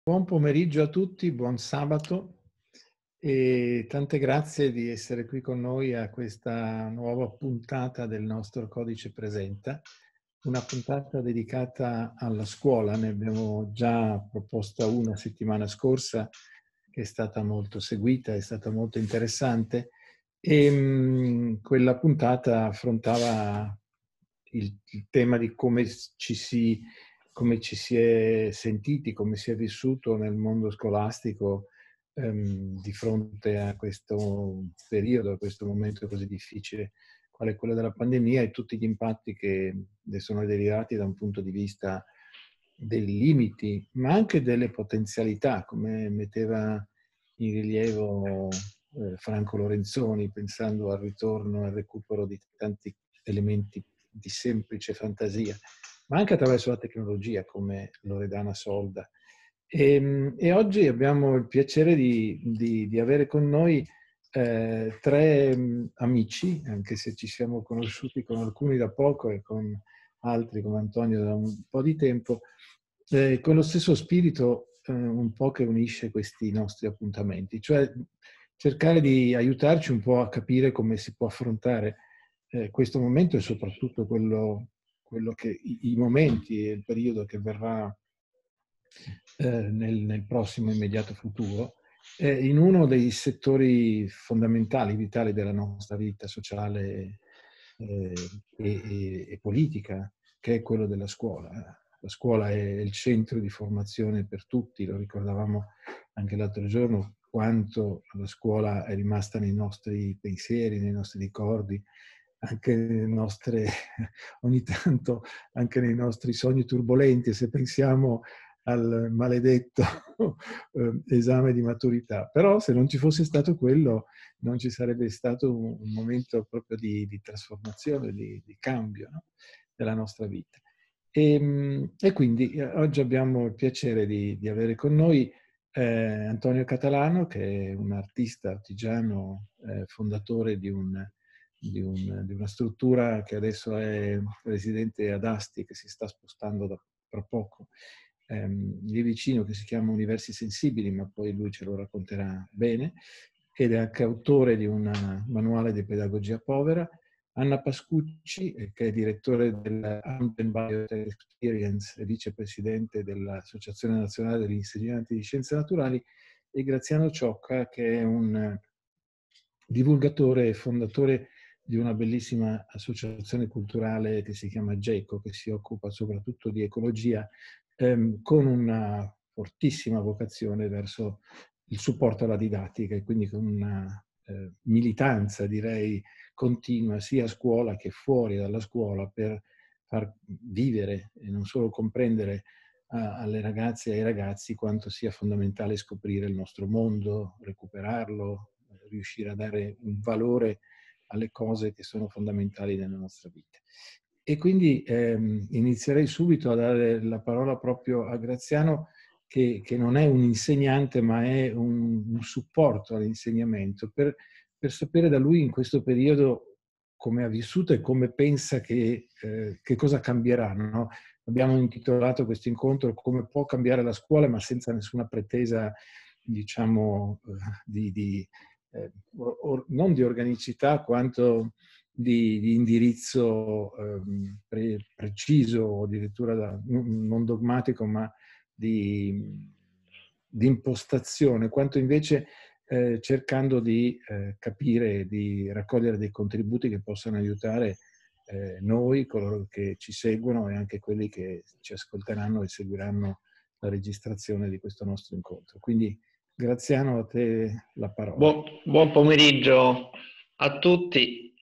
Buon pomeriggio a tutti, buon sabato e tante grazie di essere qui con noi a questa nuova puntata del nostro Codice Presenta, una puntata dedicata alla scuola. Ne abbiamo già proposta una settimana scorsa che è stata molto seguita, è stata molto interessante e quella puntata affrontava il tema di come ci si è sentiti, come si è vissuto nel mondo scolastico di fronte a questo periodo, a questo momento così difficile, quale quello della pandemia e tutti gli impatti che ne sono derivati da un punto di vista dei limiti, ma anche delle potenzialità, come metteva in rilievo Franco Lorenzoni, pensando al ritorno e al recupero di tanti elementi di semplice fantasia, ma anche attraverso la tecnologia, come Loredana Solda. E oggi abbiamo il piacere di avere con noi tre amici, anche se ci siamo conosciuti con alcuni da poco e con altri come Antonio da un po' di tempo, con lo stesso spirito un po' che unisce questi nostri appuntamenti, cioè cercare di aiutarci un po' a capire come si può affrontare questo momento e soprattutto quello che i momenti e il periodo che verrà nel prossimo immediato futuro, in uno dei settori fondamentali, vitali della nostra vita sociale e politica, che è quello della scuola. La scuola è il centro di formazione per tutti, lo ricordavamo anche l'altro giorno, quanto la scuola è rimasta nei nostri pensieri, nei nostri ricordi, anche nelle nostre, ogni tanto anche nei nostri sogni turbolenti, se pensiamo al maledetto esame di maturità. Però se non ci fosse stato quello, non ci sarebbe stato un momento proprio di trasformazione, di cambio, no? Della nostra vita. E quindi oggi abbiamo il piacere di avere con noi Antonio Catalano, che è un artista artigiano, fondatore di una struttura che adesso è residente ad Asti, che si sta spostando tra poco lì vicino, che si chiama Universi Sensibili, ma poi lui ce lo racconterà bene, ed è anche autore di un manuale di pedagogia povera. Anna Pascucci, che è direttore dell'Ampen Biotech Experience e vicepresidente dell'Associazione Nazionale degli Insegnanti di Scienze Naturali, e Graziano Ciocca, che è un divulgatore e fondatore di una bellissima associazione culturale che si chiama GECO, che si occupa soprattutto di ecologia, con una fortissima vocazione verso il supporto alla didattica e quindi con una militanza, direi, continua sia a scuola che fuori dalla scuola per far vivere e non solo comprendere alle ragazze e ai ragazzi quanto sia fondamentale scoprire il nostro mondo, recuperarlo, riuscire a dare un valore alle cose che sono fondamentali nella nostra vita. E quindi inizierei subito a dare la parola proprio a Graziano, che non è un insegnante, ma è un supporto all'insegnamento, per sapere da lui in questo periodo come ha vissuto e come pensa che cosa cambierà, no? Abbiamo intitolato questo incontro "Come può cambiare la scuola", ma senza nessuna pretesa, diciamo, non di organicità quanto di indirizzo preciso o addirittura non dogmatico, ma di impostazione, quanto invece cercando di capire e di raccogliere dei contributi che possano aiutare noi, coloro che ci seguono e anche quelli che ci ascolteranno e seguiranno la registrazione di questo nostro incontro. Quindi Graziano, a te la parola. Buon pomeriggio a tutti,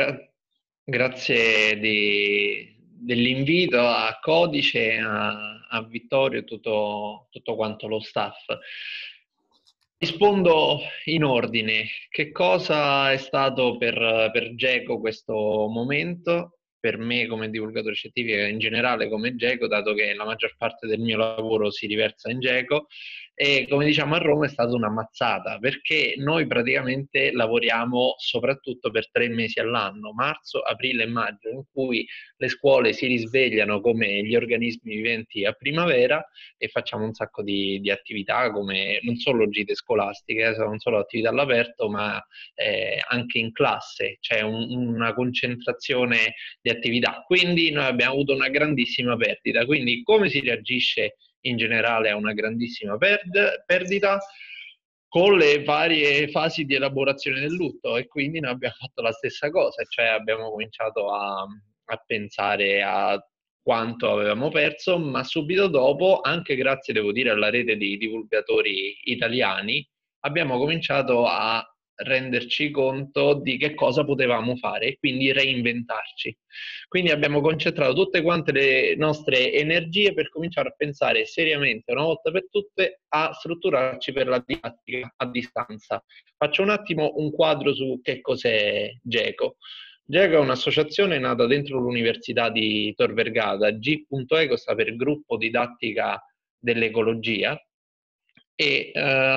grazie dell'invito a Codice, a Vittorio e tutto quanto lo staff. Rispondo in ordine. Che cosa è stato per GECO questo momento? Per me come divulgatore scientifico e in generale come GECO, dato che la maggior parte del mio lavoro si riversa in GECO, e come diciamo a Roma è stata una mazzata, perché noi praticamente lavoriamo soprattutto per 3 mesi all'anno, marzo, aprile e maggio, in cui le scuole si risvegliano come gli organismi viventi a primavera e facciamo un sacco di attività, come non solo gite scolastiche, non solo attività all'aperto, ma anche in classe, c'è una concentrazione di attività. Quindi noi abbiamo avuto una grandissima perdita. Quindi come si reagisce in generale a una grandissima perdita? Con le varie fasi di elaborazione del lutto, e quindi noi abbiamo fatto la stessa cosa, cioè abbiamo cominciato a pensare a quanto avevamo perso, ma subito dopo, anche grazie, devo dire, alla rete di divulgatori italiani, abbiamo cominciato a renderci conto di che cosa potevamo fare e quindi reinventarci. Quindi abbiamo concentrato tutte quante le nostre energie per cominciare a pensare seriamente, una volta per tutte, a strutturarci per la didattica a distanza. Faccio un attimo un quadro su che cos'è GECO. GECO è un'associazione nata dentro l'Università di Tor Vergata. G.ECO sta per Gruppo Didattica dell'Ecologia, e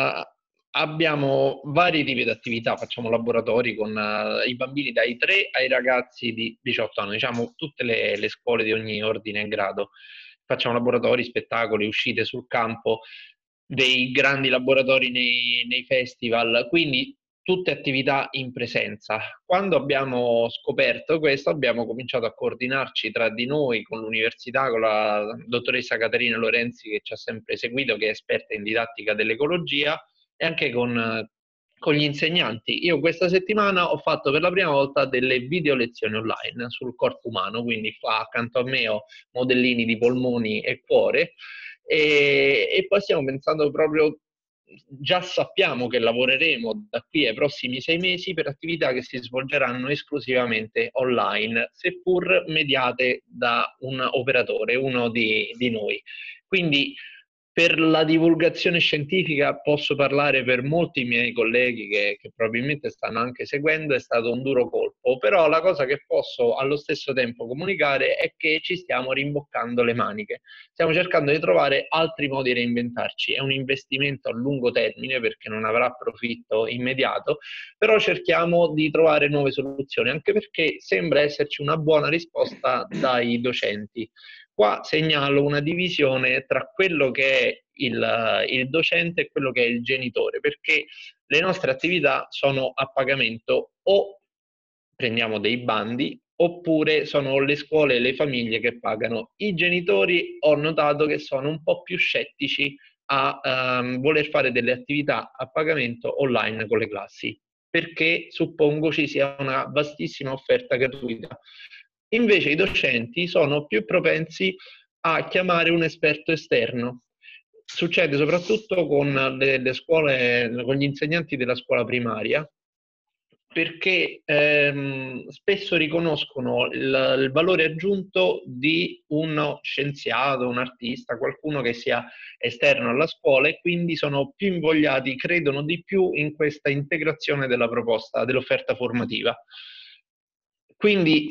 abbiamo vari tipi di attività, facciamo laboratori con i bambini dai 3 ai ragazzi di 18 anni, diciamo tutte le scuole di ogni ordine e grado. Facciamo laboratori, spettacoli, uscite sul campo, dei grandi laboratori nei festival, quindi tutte attività in presenza. Quando abbiamo scoperto questo, abbiamo cominciato a coordinarci tra di noi con l'università, con la dottoressa Caterina Lorenzi, che ci ha sempre seguito, che è esperta in didattica dell'ecologia, e anche con gli insegnanti. Io questa settimana ho fatto per la prima volta delle video lezioni online sul corpo umano, quindi qua accanto a me ho modellini di polmoni e cuore, e poi stiamo pensando proprio, già sappiamo che lavoreremo da qui ai prossimi 6 mesi per attività che si svolgeranno esclusivamente online, seppur mediate da un operatore, uno di noi. Quindi per la divulgazione scientifica posso parlare per molti miei colleghi che probabilmente stanno anche seguendo, è stato un duro colpo, però la cosa che posso allo stesso tempo comunicare è che ci stiamo rimboccando le maniche, stiamo cercando di trovare altri modi di reinventarci, è un investimento a lungo termine perché non avrà profitto immediato, però cerchiamo di trovare nuove soluzioni, anche perché sembra esserci una buona risposta dai docenti. Qua segnalo una divisione tra quello che è il docente e quello che è il genitore, perché le nostre attività sono a pagamento, o prendiamo dei bandi, oppure sono le scuole e le famiglie che pagano. I genitori ho notato che sono un po' più scettici a voler fare delle attività a pagamento online con le classi, perché suppongo ci sia una vastissima offerta gratuita. Invece i docenti sono più propensi a chiamare un esperto esterno. Succede soprattutto con le scuole, con gli insegnanti della scuola primaria, perché spesso riconoscono il valore aggiunto di uno scienziato, un artista, qualcuno che sia esterno alla scuola, e quindi sono più invogliati, credono di più in questa integrazione della proposta, dell'offerta formativa. Quindi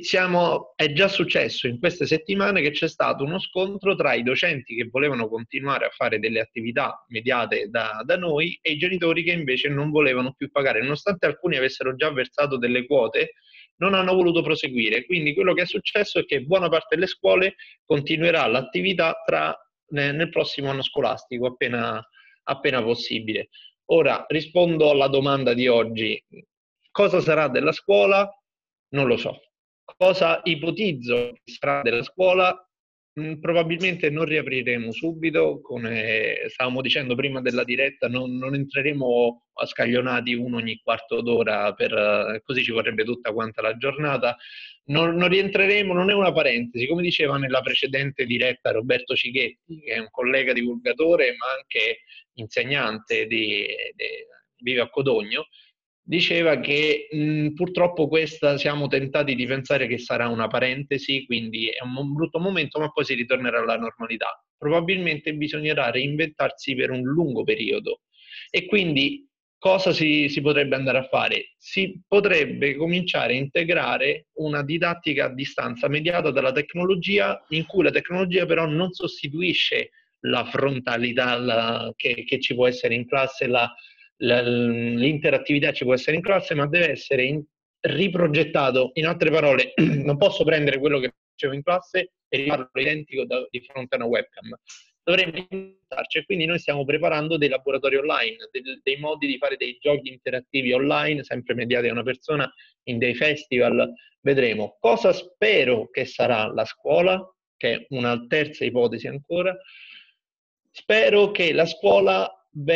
è già successo in queste settimane che c'è stato uno scontro tra i docenti che volevano continuare a fare delle attività mediate da noi e i genitori che invece non volevano più pagare, nonostante alcuni avessero già versato delle quote, non hanno voluto proseguire. Quindi quello che è successo è che buona parte delle scuole continuerà l'attività nel prossimo anno scolastico, appena possibile. Ora rispondo alla domanda di oggi: cosa sarà della scuola? Non lo so. Cosa ipotizzo che sarà della scuola? Probabilmente non riapriremo subito, come stavamo dicendo prima della diretta, non entreremo a scaglionati uno ogni quarto d'ora, così ci vorrebbe tutta quanta la giornata. Non rientreremo, non è una parentesi, come diceva nella precedente diretta Roberto Cighetti, che è un collega divulgatore ma anche insegnante vive a Codogno. Diceva che purtroppo questa siamo tentati di pensare che sarà una parentesi, quindi è un brutto momento, ma poi si ritornerà alla normalità. Probabilmente bisognerà reinventarsi per un lungo periodo. E quindi cosa si potrebbe andare a fare? Si potrebbe cominciare a integrare una didattica a distanza mediata dalla tecnologia, in cui la tecnologia però non sostituisce la frontalità che ci può essere in classe, l'interattività ci può essere in classe, ma deve essere riprogettato. In altre parole, non posso prendere quello che facevo in classe e rifarlo identico di fronte a una webcam. Dovremmo inventarci, e quindi noi stiamo preparando dei laboratori online, dei modi di fare dei giochi interattivi online, sempre mediati da una persona, in dei festival. Vedremo. Cosa spero che sarà la scuola, che è una terza ipotesi ancora. Spero che la scuola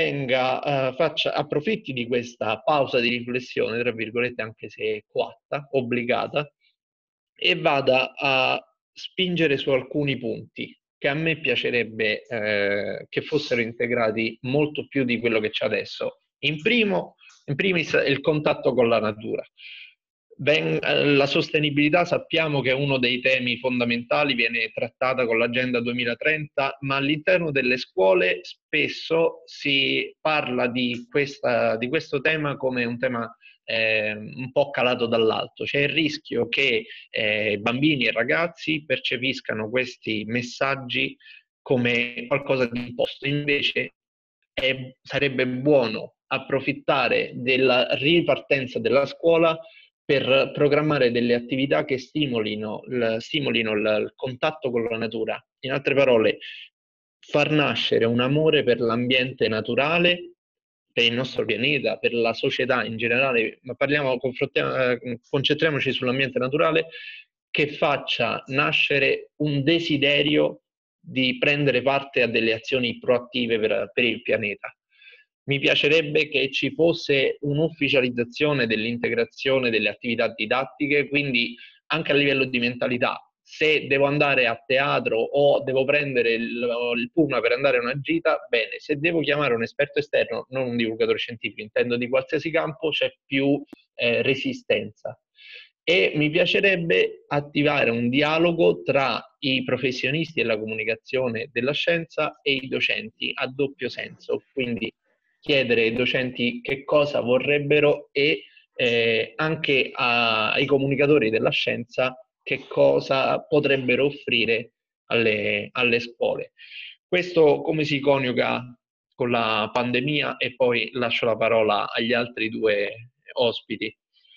approfitti di questa pausa di riflessione, tra virgolette, anche se coatta, obbligata, e vada a spingere su alcuni punti che a me piacerebbe che fossero integrati molto più di quello che c'è adesso. In primis il contatto con la natura. La sostenibilità sappiamo che è uno dei temi fondamentali, viene trattata con l'Agenda 2030, ma all'interno delle scuole spesso si parla di questo tema come un tema un po' calato dall'alto. C'è il rischio che bambini e ragazzi percepiscano questi messaggi come qualcosa di imposto. Invece sarebbe buono approfittare della ripartenza della scuola per programmare delle attività che stimolino il contatto con la natura. In altre parole, far nascere un amore per l'ambiente naturale, per il nostro pianeta, per la società in generale, ma concentriamoci sull'ambiente naturale, che faccia nascere un desiderio di prendere parte a delle azioni proattive per il pianeta. Mi piacerebbe che ci fosse un'ufficializzazione dell'integrazione delle attività didattiche, quindi anche a livello di mentalità. Se devo andare a teatro o devo prendere il pullman per andare a una gita, bene. Se devo chiamare un esperto esterno, non un divulgatore scientifico, intendo di qualsiasi campo, c'è più resistenza. E mi piacerebbe attivare un dialogo tra i professionisti della comunicazione della scienza e i docenti a doppio senso, quindi chiedere ai docenti che cosa vorrebbero e anche ai comunicatori della scienza che cosa potrebbero offrire alle scuole. Questo come si coniuga con la pandemia, e poi lascio la parola agli altri due ospiti.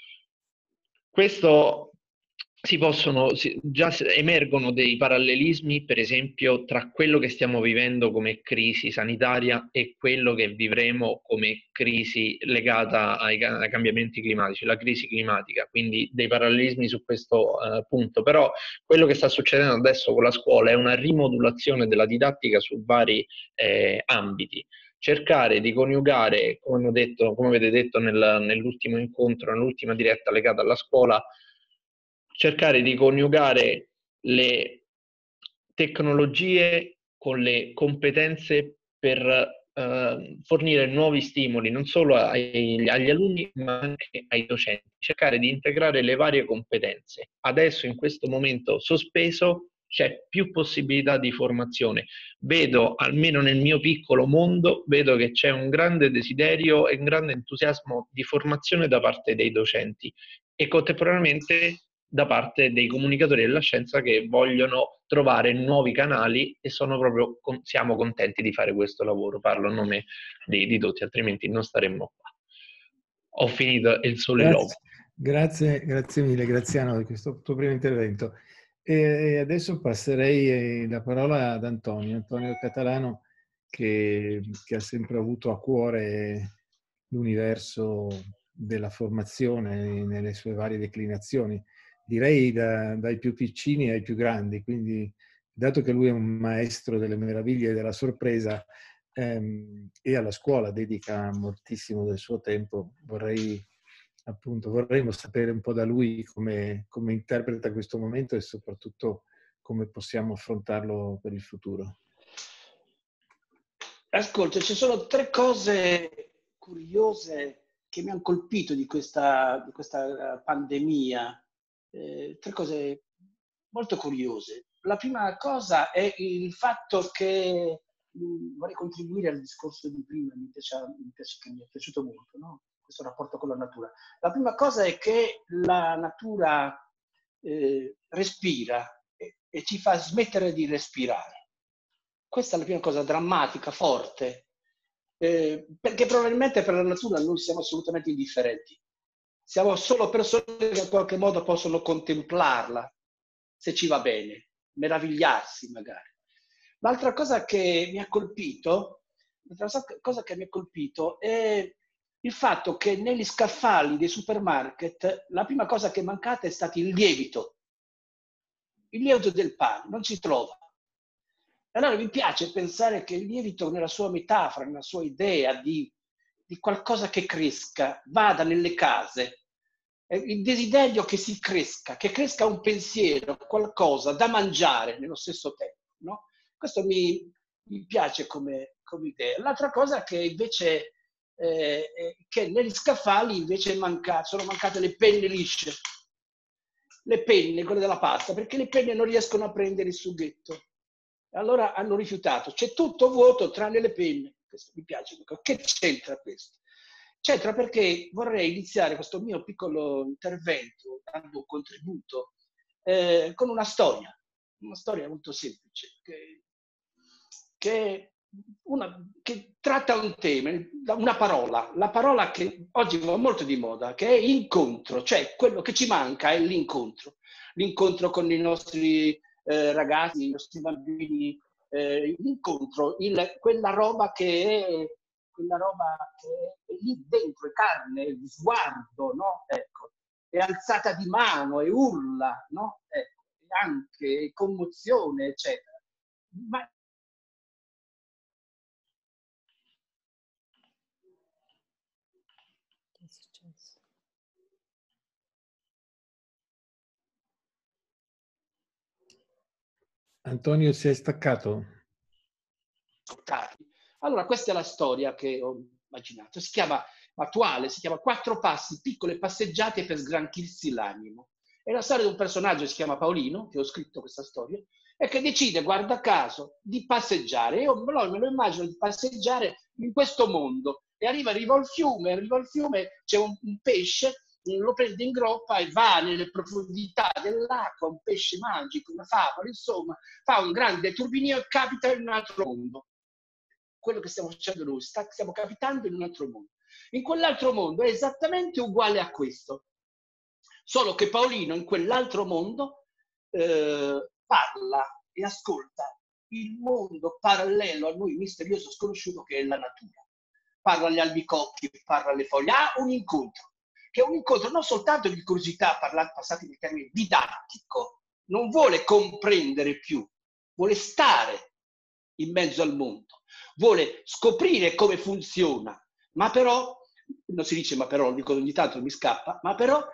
Questo già emergono dei parallelismi, per esempio, tra quello che stiamo vivendo come crisi sanitaria e quello che vivremo come crisi legata ai cambiamenti climatici, la crisi climatica, quindi dei parallelismi su questo punto. Però quello che sta succedendo adesso con la scuola è una rimodulazione della didattica su vari ambiti. Cercare di coniugare, come avete detto nell'ultimo incontro, nell'ultima diretta legata alla scuola, cercare di coniugare le tecnologie con le competenze per fornire nuovi stimoli non solo agli alunni ma anche ai docenti, cercare di integrare le varie competenze. Adesso in questo momento sospeso c'è più possibilità di formazione. Vedo, almeno nel mio piccolo mondo, vedo che c'è un grande desiderio e un grande entusiasmo di formazione da parte dei docenti e contemporaneamente da parte dei comunicatori della scienza che vogliono trovare nuovi canali e siamo contenti di fare questo lavoro. Parlo a nome di tutti, altrimenti non staremmo qua. Ho finito il soliloquio. Grazie mille Graziano di questo tuo primo intervento. E adesso passerei la parola ad Antonio Catalano, che ha sempre avuto a cuore l'universo della formazione nelle sue varie declinazioni, direi dai più piccini ai più grandi. Quindi, dato che lui è un maestro delle meraviglie e della sorpresa, e alla scuola dedica moltissimo del suo tempo, vorremmo sapere un po' da lui come interpreta questo momento e soprattutto come possiamo affrontarlo per il futuro. Ascolta, ci sono 3 cose curiose che mi hanno colpito di questa pandemia, 3 cose molto curiose. La prima cosa è il fatto che vorrei contribuire al discorso di prima, che mi è piaciuto molto, no? Questo rapporto con la natura. La prima cosa è che la natura respira e ci fa smettere di respirare. questa è la prima cosa drammatica, forte, perché probabilmente per la natura noi siamo assolutamente indifferenti. Siamo solo persone che in qualche modo possono contemplarla, se ci va bene, meravigliarsi magari. L'altra cosa che mi ha colpito, è il fatto che negli scaffali dei supermarket la prima cosa che è mancata è stato il lievito del pane, non si trova. Allora mi piace pensare che il lievito nella sua metafora, nella sua idea di qualcosa che cresca, vada nelle case, il desiderio che si cresca, che cresca un pensiero, qualcosa da mangiare nello stesso tempo, no? Questo mi piace come idea. L'altra cosa che invece che negli scaffali invece sono mancate le penne lisce, le penne, quelle della pasta, perché le penne non riescono a prendere il sughetto. Allora hanno rifiutato. C'è tutto vuoto tranne le penne. Questo mi piace. Che c'entra questo? C'entra perché vorrei iniziare questo mio piccolo intervento, dando un contributo, con una storia molto semplice, che tratta un tema, una parola, la parola che oggi va molto di moda, che è incontro, cioè quello che ci manca è l'incontro con i nostri ragazzi, i nostri bambini, l'incontro, quella roba che è lì dentro, è carne, è sguardo, no? Ecco, è alzata di mano, è urla, no? Ecco, e anche commozione, eccetera. Ma che è successo? Antonio, si è staccato? Allora, questa è la storia che ho immaginato. Si chiama 4 passi, piccole passeggiate per sgranchirsi l'animo. È la storia di un personaggio che si chiama Paolino, che ho scritto questa storia, e che decide, guarda caso, di passeggiare. Io me lo immagino di passeggiare in questo mondo. E arriva al fiume, c'è un pesce, lo prende in groppa e va nelle profondità dell'acqua, un pesce magico, una favola, insomma, fa un grande turbinio e capita in un altro mondo. Quello che stiamo facendo noi, stiamo capitando in un altro mondo. In quell'altro mondo è esattamente uguale a questo, solo che Paolino in quell'altro mondo parla e ascolta il mondo parallelo a noi, misterioso, sconosciuto, che è la natura. Parla agli albicocchi, parla alle foglie, ha un incontro, che è un incontro non soltanto di curiosità, passati in termini didattico, non vuole comprendere più, vuole stare in mezzo al mondo, vuole scoprire come funziona, ma però, non si dice ma però, lo dico ogni tanto, mi scappa, ma però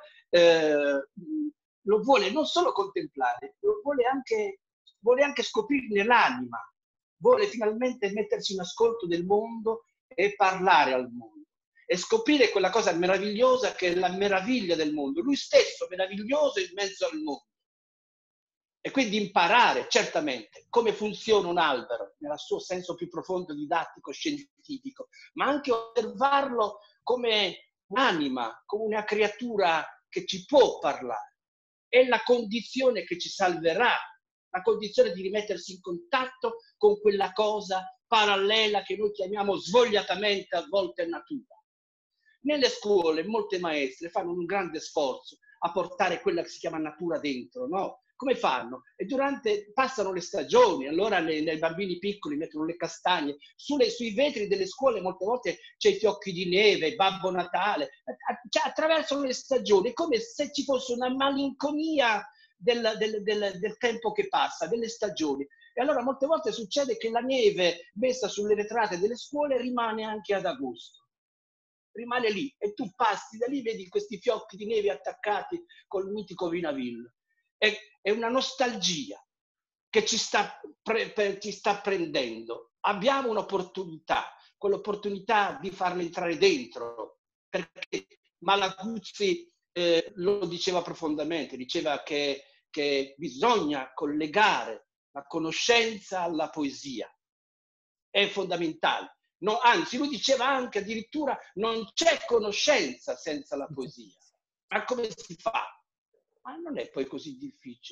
lo vuole non solo contemplare, lo vuole anche scoprirne l'anima, vuole finalmente mettersi in ascolto del mondo e parlare al mondo e scoprire quella cosa meravigliosa che è la meraviglia del mondo, lui stesso meraviglioso in mezzo al mondo. E quindi imparare certamente come funziona un albero nel suo senso più profondo didattico, scientifico, ma anche osservarlo come un'anima, come una creatura che ci può parlare. È la condizione che ci salverà, la condizione di rimettersi in contatto con quella cosa parallela che noi chiamiamo svogliatamente a volte natura. Nelle scuole molte maestre fanno un grande sforzo a portare quella che si chiama natura dentro, no? Come fanno? E passano le stagioni, allora nei bambini piccoli mettono le castagne, sui vetri delle scuole molte volte c'è i fiocchi di neve, Babbo Natale, cioè, attraversano le stagioni, come se ci fosse una malinconia del tempo che passa, delle stagioni. E allora molte volte succede che la neve messa sulle vetrate delle scuole rimane anche ad agosto. Rimane lì e tu passi da lì, vedi questi fiocchi di neve attaccati col mitico Vinaville. È una nostalgia che ci sta prendendo. Abbiamo un'opportunità, quell'opportunità di farlo entrare dentro, perché Malaguzzi lo diceva profondamente, diceva che bisogna collegare la conoscenza alla poesia. È fondamentale. No, anzi, lui diceva anche addirittura non c'è conoscenza senza la poesia. Ma come si fa? Ma non è poi così difficile.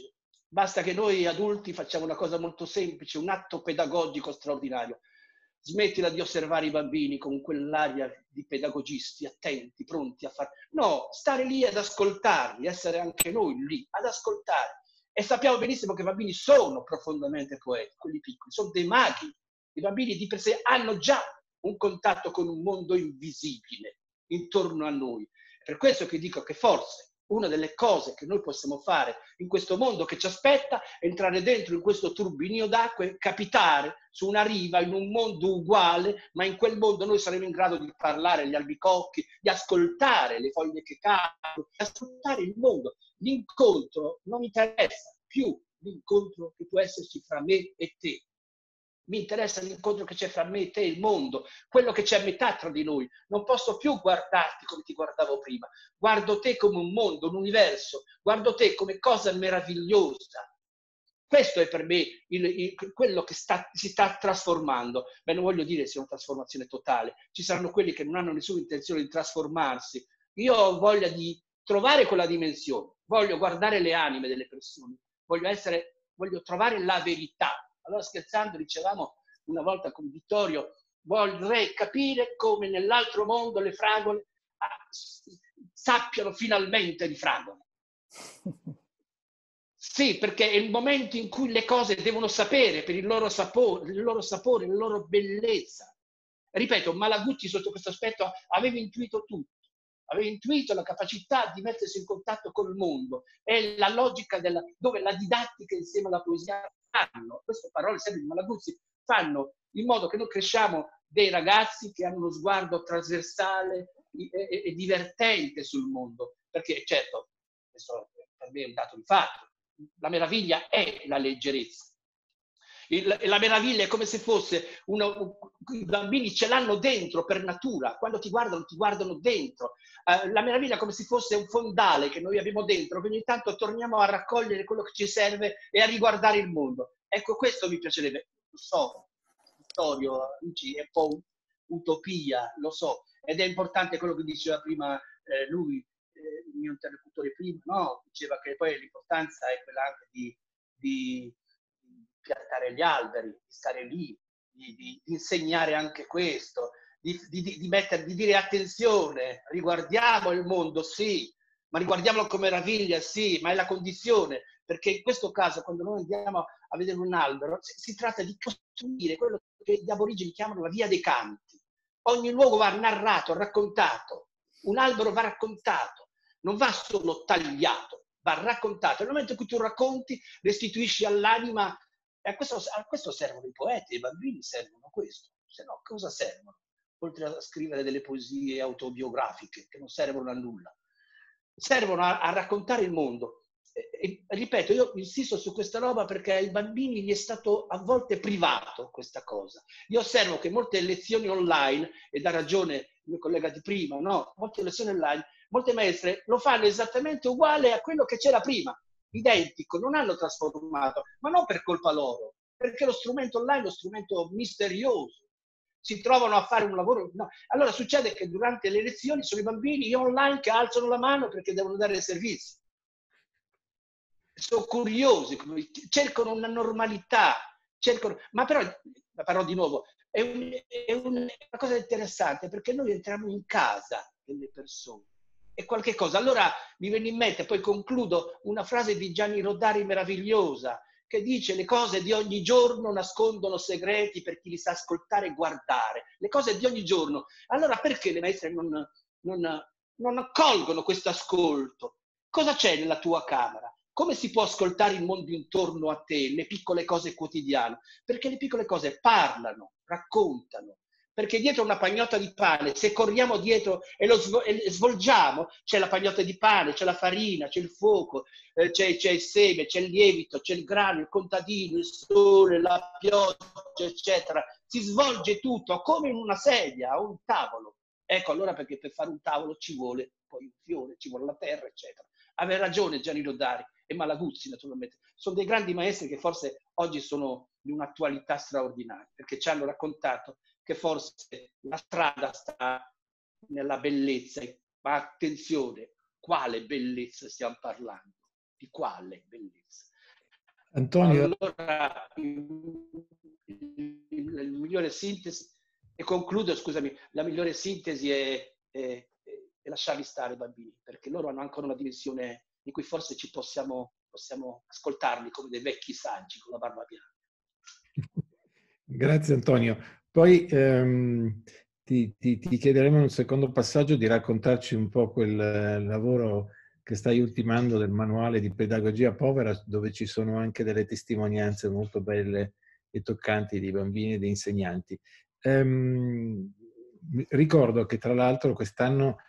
Basta che noi adulti facciamo una cosa molto semplice, un atto pedagogico straordinario. Smettila di osservare i bambini con quell'aria di pedagogisti attenti, pronti a fare... No, stare lì ad ascoltarli, essere anche noi lì ad ascoltare. E sappiamo benissimo che i bambini sono profondamente poeti, quelli piccoli, sono dei maghi. I bambini di per sé hanno già un contatto con un mondo invisibile intorno a noi. Per questo che dico che forse una delle cose che noi possiamo fare in questo mondo che ci aspetta è entrare dentro in questo turbinio d'acqua e capitare su una riva in un mondo uguale, ma in quel mondo noi saremo in grado di parlare agli albicocchi, di ascoltare le foglie che cadono, di ascoltare il mondo. L'incontro non mi interessa più l'incontro che può esserci fra me e te. Mi interessa l'incontro che c'è fra me e te, il mondo, quello che c'è a metà tra di noi. Non posso più guardarti come ti guardavo prima. Guardo te come un mondo, un universo. Guardo te come cosa meravigliosa. Questo è per me quello che si sta trasformando. Beh, non voglio dire sia una trasformazione totale. Ci saranno quelli che non hanno nessuna intenzione di trasformarsi. Io ho voglia di trovare quella dimensione. Voglio guardare le anime delle persone. Voglio trovare la verità. Allora, scherzando, dicevamo una volta con Vittorio, vorrei capire come nell'altro mondo le fragole sappiano finalmente di fragole. Sì, perché è il momento in cui le cose devono sapere per il loro sapore, la loro bellezza. Ripeto, Malaguzzi sotto questo aspetto aveva intuito tutto. Aveva intuito la capacità di mettersi in contatto col mondo. È la logica dove la didattica insieme alla poesia fanno, queste parole sempre di Malaguzzi, fanno in modo che noi cresciamo dei ragazzi che hanno uno sguardo trasversale e divertente sul mondo. Perché certo, questo per me è un dato di fatto, la meraviglia è la leggerezza. La meraviglia è come se fosse i bambini ce l'hanno dentro per natura, quando ti guardano dentro. La meraviglia è come se fosse un fondale che noi abbiamo dentro, che ogni tanto torniamo a raccogliere quello che ci serve e a riguardare il mondo. Ecco, questo mi piacerebbe. Lo so, Vittorio, amici, è un po' utopia, lo so, ed è importante quello che diceva prima lui, il mio interlocutore prima, no? Diceva che poi l'importanza è quella anche di piantare gli alberi, di stare lì, di insegnare anche questo, di dire attenzione, riguardiamo il mondo, sì, ma riguardiamolo con meraviglia, sì, ma è la condizione, perché in questo caso quando noi andiamo a vedere un albero si tratta di costruire quello che gli aborigeni chiamano la via dei canti. Ogni luogo va narrato, raccontato, un albero va raccontato, non va solo tagliato, va raccontato. Nel momento in cui tu racconti, restituisci all'anima. A questo servono i poeti, i bambini servono a questo. Se no, cosa servono? Oltre a scrivere delle poesie autobiografiche che non servono a nulla. Servono a raccontare il mondo. E, ripeto, io insisto su questa roba perché ai bambini gli è stato a volte privato questa cosa. Io osservo che molte lezioni online, e dà ragione il mio collega di prima, no? Molte lezioni online, molte maestre lo fanno esattamente uguale a quello che c'era prima, identico, non hanno trasformato, ma non per colpa loro, perché lo strumento online è uno strumento misterioso. Si trovano a fare un lavoro. No. Allora succede che durante le lezioni sono i bambini online che alzano la mano perché devono dare il servizio. Sono curiosi, cercano una normalità, ma però, la parlo di nuovo, è una cosa interessante perché noi entriamo in casa delle persone e qualche cosa. Allora mi viene in mente, poi concludo, una frase di Gianni Rodari meravigliosa che dice: le cose di ogni giorno nascondono segreti per chi li sa ascoltare e guardare. Le cose di ogni giorno. Allora perché le maestre non accolgono questo ascolto? Cosa c'è nella tua camera? Come si può ascoltare il mondo intorno a te, le piccole cose quotidiane? Perché le piccole cose parlano, raccontano. Perché dietro una pagnotta di pane, se corriamo dietro e svolgiamo, c'è la pagnotta di pane, c'è la farina, c'è il fuoco, c'è il seme, c'è il lievito, c'è il grano, il contadino, il sole, la pioggia, eccetera. Si svolge tutto come in una sedia o un tavolo. Ecco, allora perché per fare un tavolo ci vuole poi un fiore, ci vuole la terra, eccetera. Aveva ragione Gianni Rodari e Malaguzzi, naturalmente. Sono dei grandi maestri che forse oggi sono di un'attualità straordinaria, perché ci hanno raccontato che forse la strada sta nella bellezza. Ma attenzione, quale bellezza stiamo parlando? Di quale bellezza? Antonio? Allora, il migliore sintesi, e concludo, scusami, la migliore sintesi è lasciarli stare i bambini, perché loro hanno ancora una dimensione in cui forse possiamo ascoltarli come dei vecchi saggi con la barba bianca. Grazie Antonio. Poi ti chiederemo in un secondo passaggio di raccontarci un po' quel lavoro che stai ultimando del manuale di pedagogia povera, dove ci sono anche delle testimonianze molto belle e toccanti di bambini e di insegnanti. Ricordo che tra l'altro quest'anno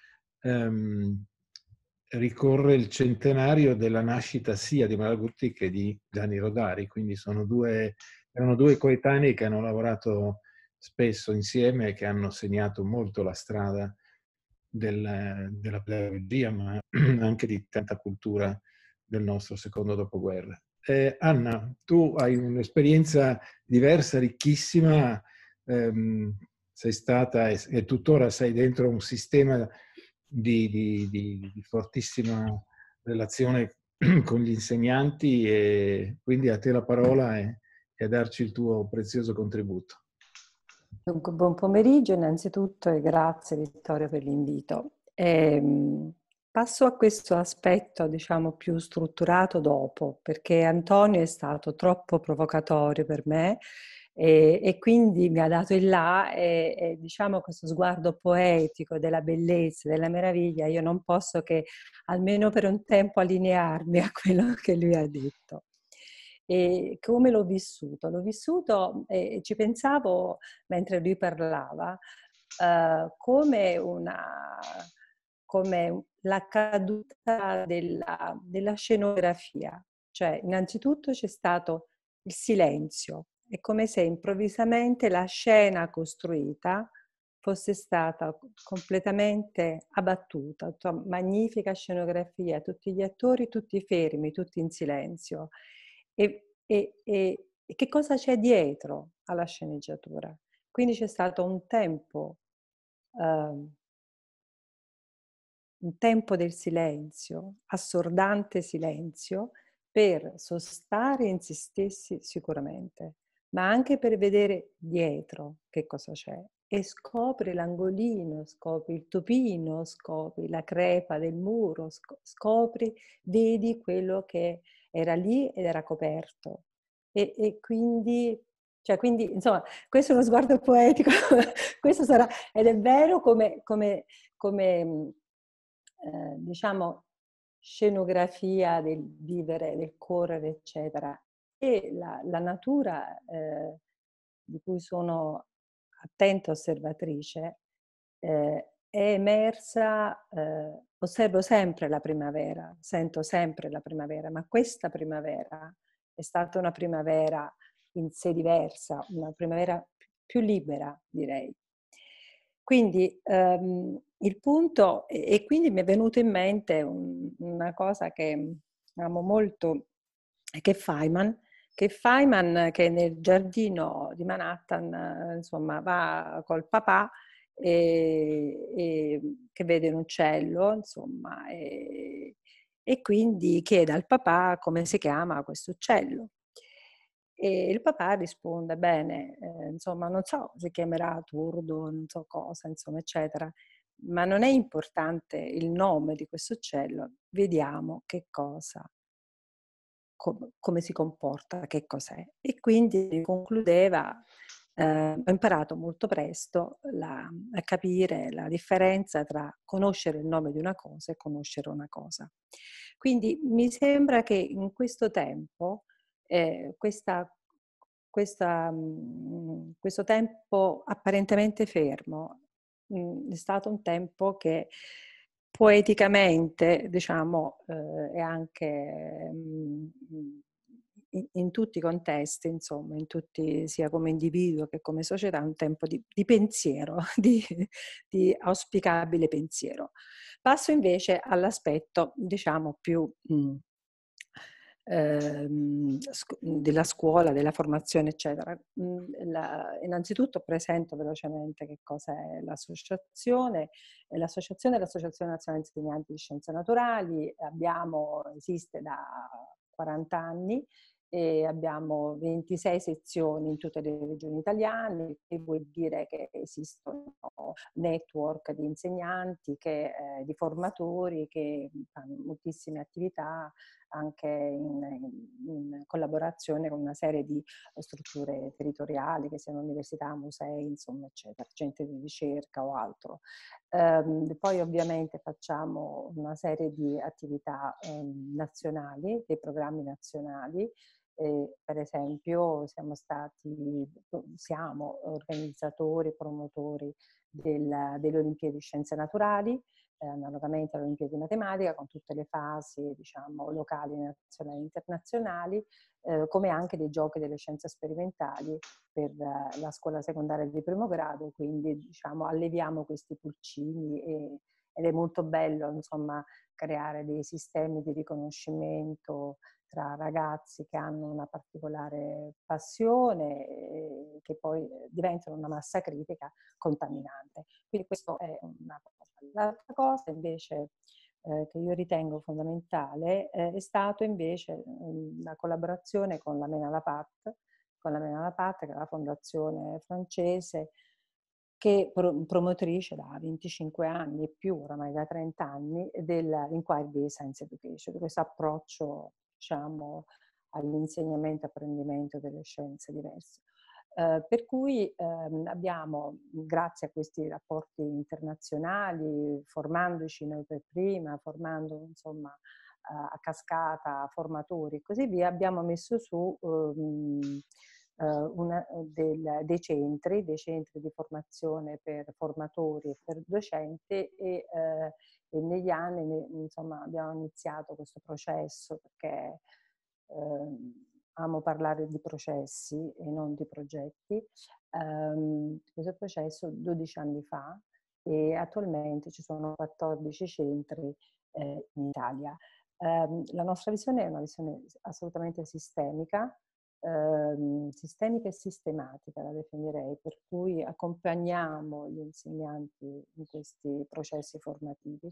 ricorre il centenario della nascita sia di Malaguti che di Gianni Rodari, quindi erano due coetanei che hanno lavorato spesso insieme e che hanno segnato molto la strada della pedagogia, ma anche di tanta cultura del nostro secondo dopoguerra. Anna, tu hai un'esperienza diversa, ricchissima, sei stata e tuttora sei dentro un sistema di fortissima relazione con gli insegnanti, e quindi a te la parola e a darci il tuo prezioso contributo. Dunque, buon pomeriggio innanzitutto e grazie Vittorio per l'invito. Passo a questo aspetto, diciamo, più strutturato dopo, perché Antonio è stato troppo provocatorio per me e quindi mi ha dato il là e diciamo questo sguardo poetico della bellezza, della meraviglia, io non posso che almeno per un tempo allinearmi a quello che lui ha detto. E come l'ho vissuto? L'ho vissuto e ci pensavo mentre lui parlava come la caduta della scenografia. Cioè, innanzitutto c'è stato il silenzio. È come se improvvisamente la scena costruita fosse stata completamente abbattuta. Magnifica scenografia, tutti gli attori tutti fermi, tutti in silenzio. E che cosa c'è dietro alla sceneggiatura? Quindi c'è stato un tempo del silenzio, assordante silenzio, per sostare in se stessi sicuramente, ma anche per vedere dietro che cosa c'è. E scopri l'angolino, scopri il topino, scopri la crepa del muro, scopri, vedi quello che era lì ed era coperto. E quindi, quindi, insomma, questo è uno sguardo poetico, questo sarà, ed è vero come diciamo, scenografia del vivere, del correre, eccetera. E la natura di cui sono attenta osservatrice è emersa, osservo sempre la primavera, sento sempre la primavera, ma questa primavera è stata una primavera in sé diversa, una primavera più libera, direi. Quindi il punto, e quindi mi è venuto in mente una cosa che amo molto, che Feynman, che nel giardino di Manhattan, insomma, va col papà e che vede un uccello, insomma, e quindi chiede al papà come si chiama questo uccello. E il papà risponde, bene, insomma, non so, si chiamerà Turdo, non so cosa, insomma, eccetera, ma non è importante il nome di questo uccello, vediamo che cosa, come si comporta, che cos'è. E quindi concludeva, ho imparato molto presto a capire la differenza tra conoscere il nome di una cosa e conoscere una cosa. Quindi mi sembra che in questo tempo questo tempo apparentemente fermo è stato un tempo che poeticamente, diciamo, e anche in tutti i contesti, insomma, sia come individuo che come società, un tempo di pensiero, di auspicabile pensiero. Passo invece all'aspetto, diciamo, più della scuola, della formazione, eccetera. Innanzitutto presento velocemente che cosa è l'associazione. L'associazione è l'Associazione Nazionale Insegnanti di Scienze Naturali, esiste da 40 anni e abbiamo 26 sezioni in tutte le regioni italiane, che vuol dire che esistono network di insegnanti, di formatori che fanno moltissime attività anche in collaborazione con una serie di strutture territoriali, che siano università, musei, insomma, eccetera, centri di ricerca o altro. Poi ovviamente facciamo una serie di attività nazionali, dei programmi nazionali. Per esempio siamo organizzatori, promotori delle Olimpiadi Scienze Naturali, analogamente alle Olimpiadi di Matematica, con tutte le fasi, diciamo, locali, nazionali e internazionali, come anche dei giochi delle scienze sperimentali per la scuola secondaria di primo grado, quindi diciamo alleviamo questi pulcini ed è molto bello, insomma, creare dei sistemi di riconoscimento tra ragazzi che hanno una particolare passione che poi diventano una massa critica contaminante. Quindi questo è una cosa. L'altra cosa invece che io ritengo fondamentale è stato invece la collaborazione con la Menalapat, che è la fondazione francese che promotrice da 25 anni e più, oramai da 30 anni, dell'Inquiry-Based Science Education, questo approccio, diciamo, all'insegnamento e apprendimento delle scienze diverse. Per cui abbiamo, grazie a questi rapporti internazionali, formandoci noi per prima, formando insomma a cascata formatori e così via, abbiamo messo su dei centri di formazione per formatori e per docenti e negli anni insomma abbiamo iniziato questo processo perché amo parlare di processi e non di progetti, questo processo 12 anni fa e attualmente ci sono 14 centri in Italia. La nostra visione è una visione assolutamente sistemica e sistematica, la definirei, per cui accompagniamo gli insegnanti in questi processi formativi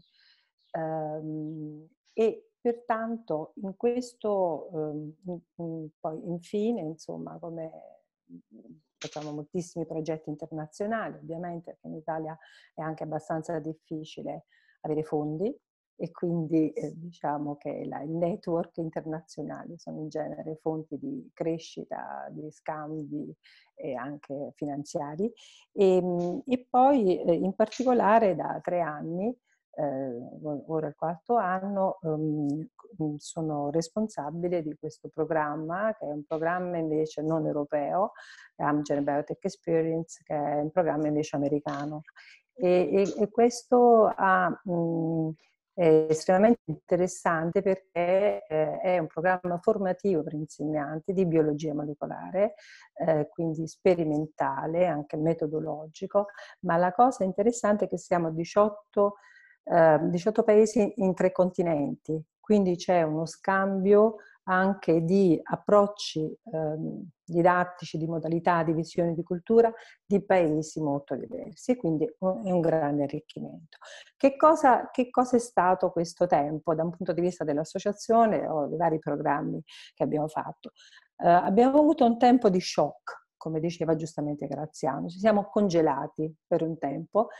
e pertanto in questo poi infine, insomma, come facciamo moltissimi progetti internazionali, ovviamente, perché in Italia è anche abbastanza difficile avere fondi e quindi diciamo che il network internazionale sono in genere fonti di crescita, di scambi e anche finanziari e poi in particolare da 3 anni ora il 4º anno, sono responsabile di questo programma, che è un programma invece non europeo, Amgen Biotech Experience, che è un programma invece americano. E questo è estremamente interessante perché è un programma formativo per insegnanti di biologia molecolare, quindi sperimentale, anche metodologico, ma la cosa interessante è che siamo 18 paesi in 3 continenti, quindi c'è uno scambio anche di approcci didattici, di modalità, di visioni di cultura di paesi molto diversi, quindi è un grande arricchimento. Che cosa è stato questo tempo da un punto di vista dell'associazione o dei vari programmi che abbiamo fatto? Abbiamo avuto un tempo di shock, come diceva giustamente Graziano, ci siamo congelati per un tempo,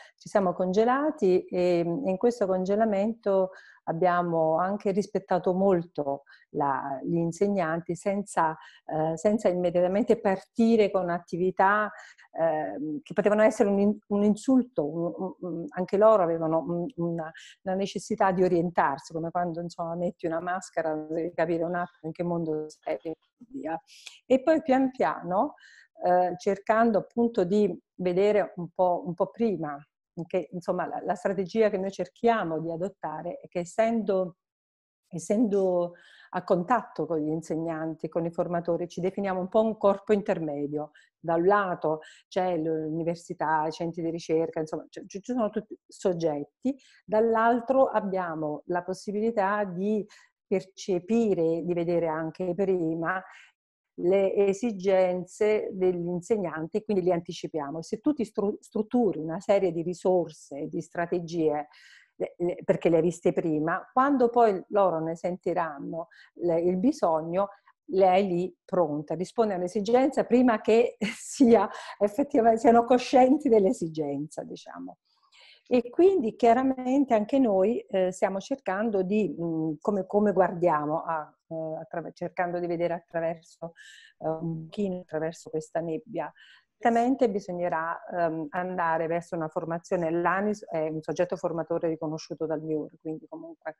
e in questo congelamento abbiamo anche rispettato molto gli insegnanti senza immediatamente partire con attività che potevano essere un insulto, anche loro avevano una necessità di orientarsi, come quando insomma metti una maschera, devi capire un attimo in che mondo sei e via. E poi pian piano cercando appunto di vedere un po' prima, che insomma la strategia che noi cerchiamo di adottare è che essendo a contatto con gli insegnanti, con i formatori, ci definiamo un po' un corpo intermedio. Da un lato c'è l'università, i centri di ricerca, insomma ci sono tutti soggetti, dall'altro abbiamo la possibilità di percepire, di vedere anche prima le esigenze degli insegnanti, quindi li anticipiamo. Se tu ti strutturi una serie di risorse, di strategie, perché le hai viste prima, quando poi loro ne sentiranno il bisogno, le hai lì pronte, risponde a un'esigenza prima che effettivamente siano coscienti dell'esigenza, diciamo. E quindi chiaramente anche noi stiamo cercando di, come guardiamo, cercando di vedere attraverso un pochino attraverso questa nebbia. Certamente bisognerà andare verso una formazione. L'ANIS è un soggetto formatore riconosciuto dal MIUR, quindi comunque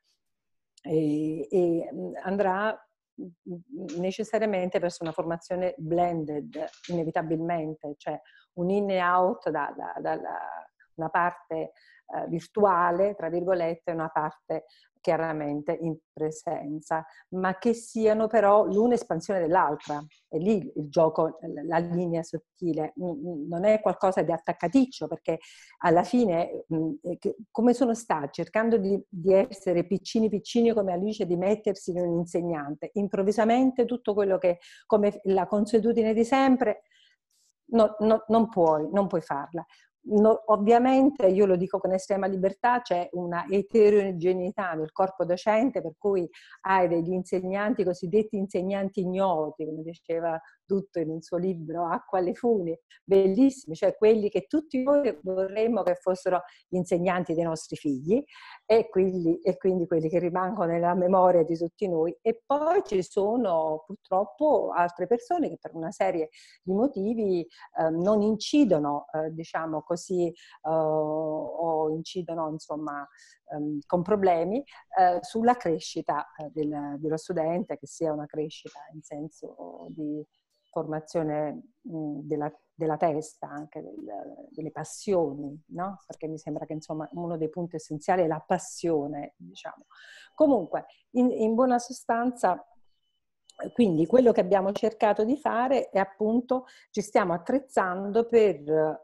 andrà necessariamente verso una formazione blended, inevitabilmente, cioè un in e out una parte virtuale, tra virgolette, e una parte chiaramente in presenza, ma che siano però l'una espansione dell'altra. È lì il gioco, la linea sottile, non è qualcosa di attaccaticcio, perché alla fine, come sono stati cercando di essere piccini come Alice, di mettersi in un insegnante, improvvisamente tutto quello che, come la consuetudine di sempre, non puoi farla. Ovviamente, io lo dico con estrema libertà, c'è una eterogeneità nel corpo docente, per cui hai degli insegnanti, cosiddetti insegnanti ignoti, come diceva Dutto in un suo libro, Acqua alle funi, bellissimi, cioè quelli che tutti noi vorremmo che fossero gli insegnanti dei nostri figli, e quindi quelli che rimangono nella memoria di tutti noi. E poi ci sono purtroppo altre persone che per una serie di motivi non incidono, diciamo così, o incidono insomma con problemi sulla crescita dello studente, che sia una crescita in senso di formazione della testa, anche delle passioni, no? Perché mi sembra che insomma uno dei punti essenziali è la passione, diciamo. Comunque, in buona sostanza, quindi quello che abbiamo cercato di fare è appunto, ci stiamo attrezzando per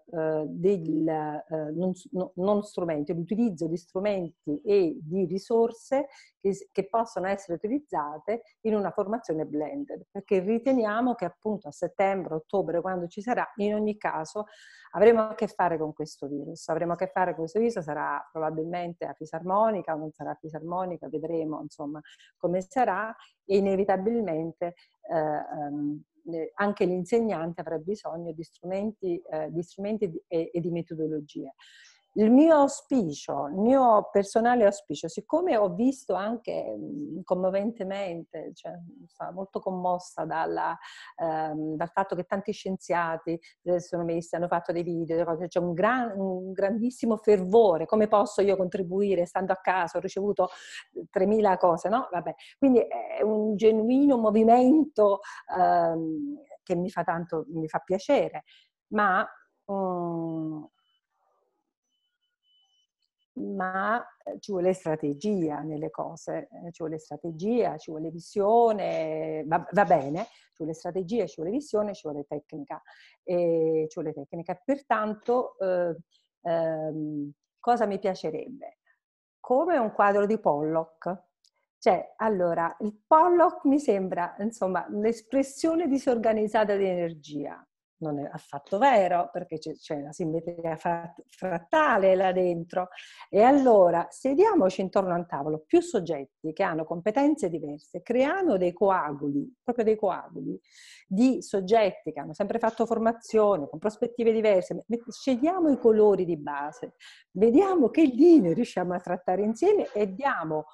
non strumenti, l'utilizzo di strumenti e di risorse che possono essere utilizzate in una formazione blended, perché riteniamo che appunto a settembre, ottobre, quando ci sarà, in ogni caso avremo a che fare con questo virus. Sarà probabilmente a fisarmonica o non sarà a fisarmonica, vedremo insomma come sarà, e inevitabilmente anche l'insegnante avrà bisogno di strumenti e di metodologie. Il mio personale auspicio, siccome ho visto anche commoventemente, cioè sono molto commossa dal fatto che tanti scienziati sono messi, hanno fatto dei video, c'è un grandissimo fervore, come posso io contribuire stando a casa, ho ricevuto 3.000 cose, no? Vabbè. Quindi è un genuino movimento che mi fa piacere, ma ci vuole strategia nelle cose, ci vuole strategia, ci vuole visione, va bene, ci vuole strategia, ci vuole visione, ci vuole tecnica. Pertanto, cosa mi piacerebbe? Come un quadro di Pollock. Cioè, allora, il Pollock mi sembra, insomma, un'espressione disorganizzata di energia. Non è affatto vero, perché c'è una simmetria frattale là dentro. E allora, sediamoci intorno a un tavolo, più soggetti che hanno competenze diverse, creano dei coaguli, proprio dei coaguli, di soggetti che hanno sempre fatto formazione, con prospettive diverse. Scegliamo i colori di base, vediamo che linee riusciamo a trattare insieme e diamo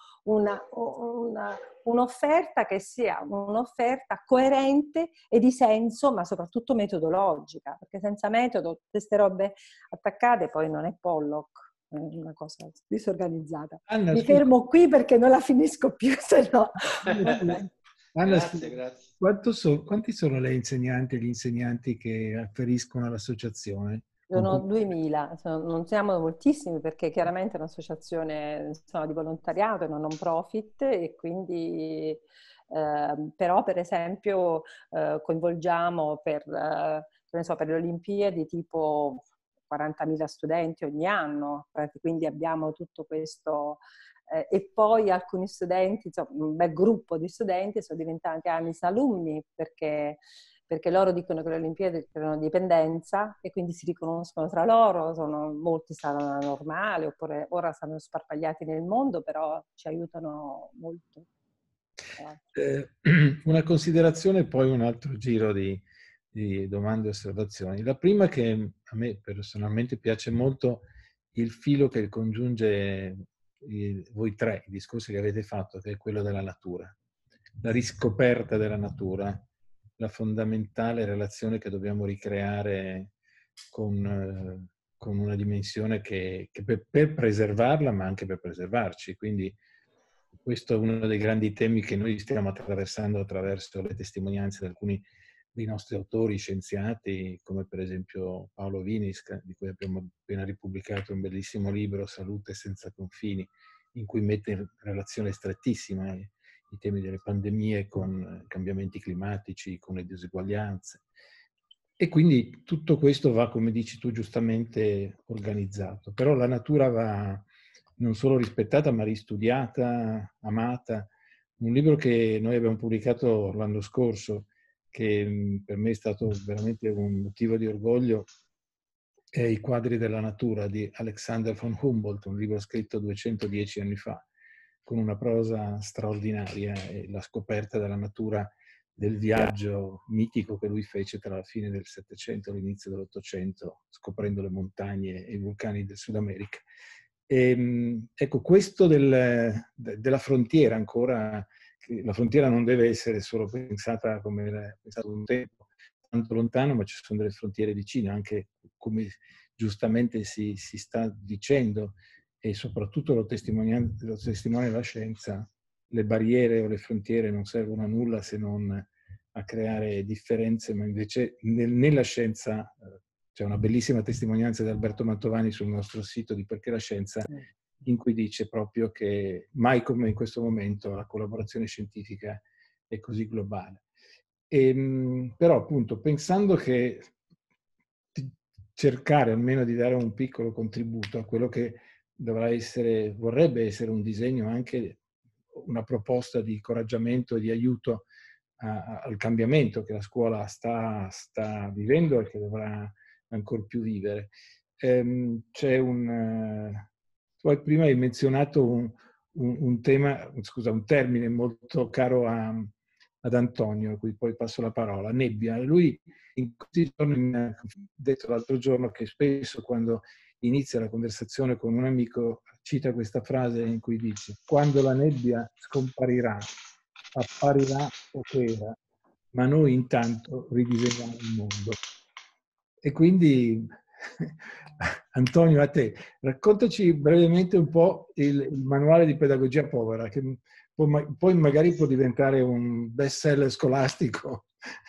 un'offerta che sia un'offerta coerente e di senso, ma soprattutto metodologica, perché senza metodo queste robe attaccate poi non è Pollock, è una cosa disorganizzata. Anna, Mi fermo qui perché non la finisco più, se no... Anna, Grazie. Quanti sono le insegnanti e gli insegnanti che afferiscono all'associazione? Sono 2.000, non siamo moltissimi perché chiaramente è un'associazione di volontariato, è una non profit, e quindi però per esempio coinvolgiamo per le Olimpiadi tipo 40.000 studenti ogni anno, quindi abbiamo tutto questo e poi alcuni studenti, insomma, un bel gruppo di studenti sono diventati ANIS alunni perché loro dicono che le Olimpiadi creano dipendenza e quindi si riconoscono tra loro, molti stanno normale, oppure ora stanno sparpagliati nel mondo, però ci aiutano molto. Una considerazione e poi un altro giro di domande e osservazioni. La prima, che a me personalmente piace molto, il filo che congiunge voi tre, i discorsi che avete fatto, che è quello della natura, la riscoperta della natura, la fondamentale relazione che dobbiamo ricreare con una dimensione che per preservarla, ma anche per preservarci. Quindi questo è uno dei grandi temi che noi stiamo attraversando attraverso le testimonianze di alcuni dei nostri autori scienziati, come per esempio Paolo Vinis, di cui abbiamo appena ripubblicato un bellissimo libro, Salute senza confini, in cui mette in relazione strettissima i temi delle pandemie con cambiamenti climatici, con le diseguaglianze. E quindi tutto questo va, come dici tu giustamente, organizzato. Però la natura va non solo rispettata, ma ristudiata, amata. Un libro che noi abbiamo pubblicato l'anno scorso, che per me è stato veramente un motivo di orgoglio, è I quadri della natura di Alexander von Humboldt, un libro scritto 210 anni fa, con una prosa straordinaria e la scoperta della natura del viaggio mitico che lui fece tra la fine del Settecento e l'inizio dell'Ottocento, scoprendo le montagne e i vulcani del Sud America. Ecco, questo della frontiera ancora, la frontiera non deve essere solo pensata come era pensato un tempo, tanto lontano, ma ci sono delle frontiere vicine, anche come giustamente si sta dicendo, e soprattutto lo testimonia la scienza, le barriere o le frontiere non servono a nulla se non a creare differenze, ma invece nella scienza c'è una bellissima testimonianza di Alberto Mantovani sul nostro sito di Perché la Scienza, in cui dice proprio che mai come in questo momento la collaborazione scientifica è così globale. Però appunto pensando che cercare almeno di dare un piccolo contributo a quello che vorrebbe essere un disegno, anche una proposta di incoraggiamento e di aiuto al cambiamento che la scuola sta vivendo e che dovrà ancor più vivere. C'è tu prima hai menzionato un termine molto caro ad Antonio, a cui poi passo la parola, nebbia. Lui in questi giorni mi ha detto l'altro giorno che spesso quando inizia la conversazione con un amico cita questa frase in cui dice: quando la nebbia scomparirà, apparirà ciò che era, ma noi intanto ridisegniamo il mondo. E quindi Antonio, a te, raccontaci brevemente un po' il manuale di pedagogia povera, che poi magari può diventare un best seller scolastico.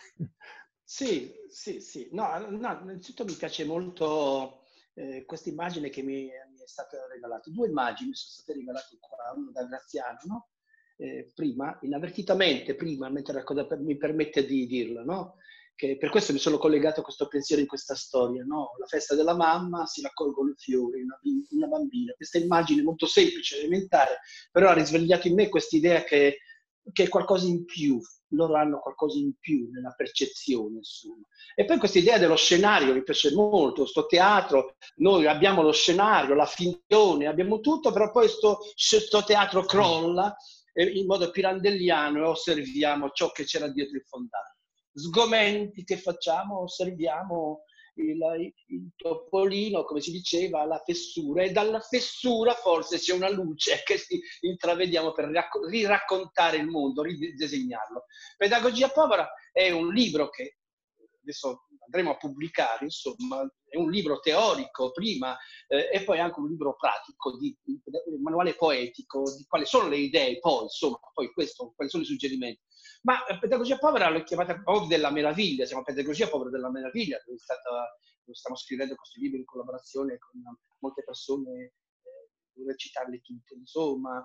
Sì. No, innanzitutto mi piace molto questa immagine che mi è stata regalata. Due immagini sono state regalate qua, una da Graziano, no? Prima, inavvertitamente, mentre mi permette di dirlo, no? Che per questo mi sono collegato a questo pensiero in questa storia, no? La festa della mamma, si raccolgono i fiori, una bambina. Questa immagine molto semplice, elementare, però ha risvegliato in me questa idea che è qualcosa in più, loro hanno qualcosa in più nella percezione, insomma. E poi questa idea dello scenario mi piace molto, sto teatro, noi abbiamo lo scenario, la finzione, abbiamo tutto, però poi sto teatro crolla in modo pirandelliano e osserviamo ciò che c'era dietro il fondale. Sgomenti che facciamo, osserviamo il topolino, come si diceva, la fessura, e dalla fessura forse c'è una luce che intravediamo per riraccontare il mondo, ridisegnarlo. Pedagogia povera è un libro che adesso andremo a pubblicare, insomma, è un libro teorico prima e poi anche un libro pratico, un manuale poetico di quali sono le idee, poi insomma, poi quali sono i suggerimenti. Ma pedagogia povera l'ho chiamata proprio della meraviglia, siamo pedagogia povera della meraviglia, dove stiamo scrivendo questo libro in collaborazione con molte persone, vorrei citarle tutte, insomma,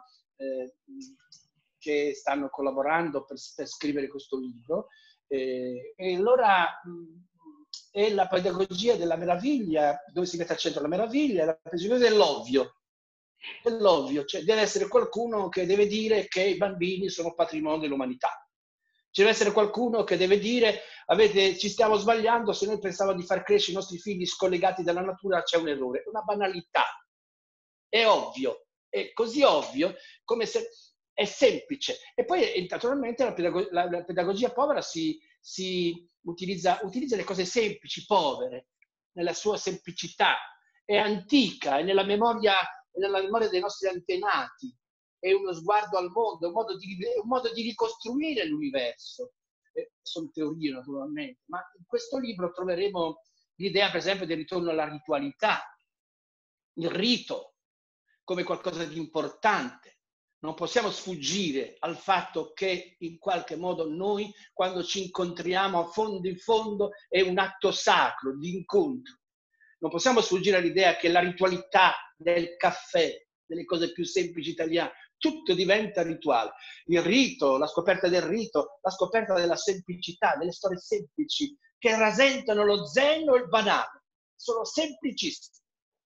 che stanno collaborando per scrivere questo libro. E allora è la pedagogia della meraviglia, dove si mette al centro la meraviglia, la pedagogia dell'ovvio, cioè deve essere qualcuno che deve dire che i bambini sono patrimonio dell'umanità. Ci deve essere qualcuno che deve dire: ci stiamo sbagliando, se noi pensavamo di far crescere i nostri figli scollegati dalla natura c'è un errore, è una banalità, è ovvio, è così ovvio come se è semplice. E poi naturalmente la pedagogia povera si utilizza le cose semplici, povere, nella sua semplicità, è antica, è nella memoria dei nostri antenati, è uno sguardo al mondo, è un modo di ricostruire l'universo. Sono teorie naturalmente, ma in questo libro troveremo l'idea per esempio del ritorno alla ritualità, il rito come qualcosa di importante. Non possiamo sfuggire al fatto che in qualche modo noi, quando ci incontriamo a fondo in fondo, è un atto sacro di incontro. Non possiamo sfuggire all'idea che la ritualità del caffè, delle cose più semplici italiane, tutto diventa rituale. Il rito, la scoperta del rito, la scoperta della semplicità, delle storie semplici, che rasentano lo zen o il banale. Sono semplicissime.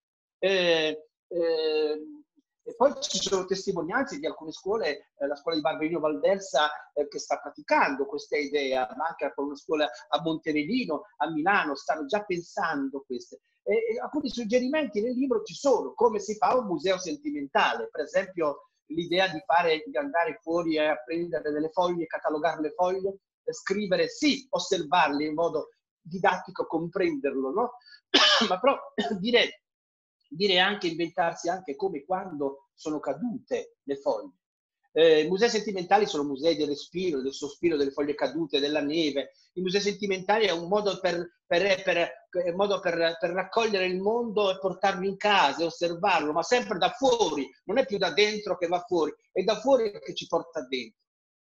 E poi ci sono testimonianze di alcune scuole, la scuola di Barberino Valdelsa che sta praticando questa idea, ma anche con una scuola a Montemelino, a Milano, stanno già pensando queste. E alcuni suggerimenti nel libro ci sono, come si fa un museo sentimentale, per esempio l'idea di andare fuori a prendere delle foglie, catalogare le foglie, scrivere, sì, osservarle in modo didattico, comprenderlo, no? Ma però dire anche, inventarsi anche come e quando sono cadute le foglie. I musei sentimentali sono musei del respiro, del sospiro, delle foglie cadute, della neve. I musei sentimentali è un modo per raccogliere il mondo e portarlo in casa e osservarlo, ma sempre da fuori, non è più da dentro che va fuori, è da fuori che ci porta dentro.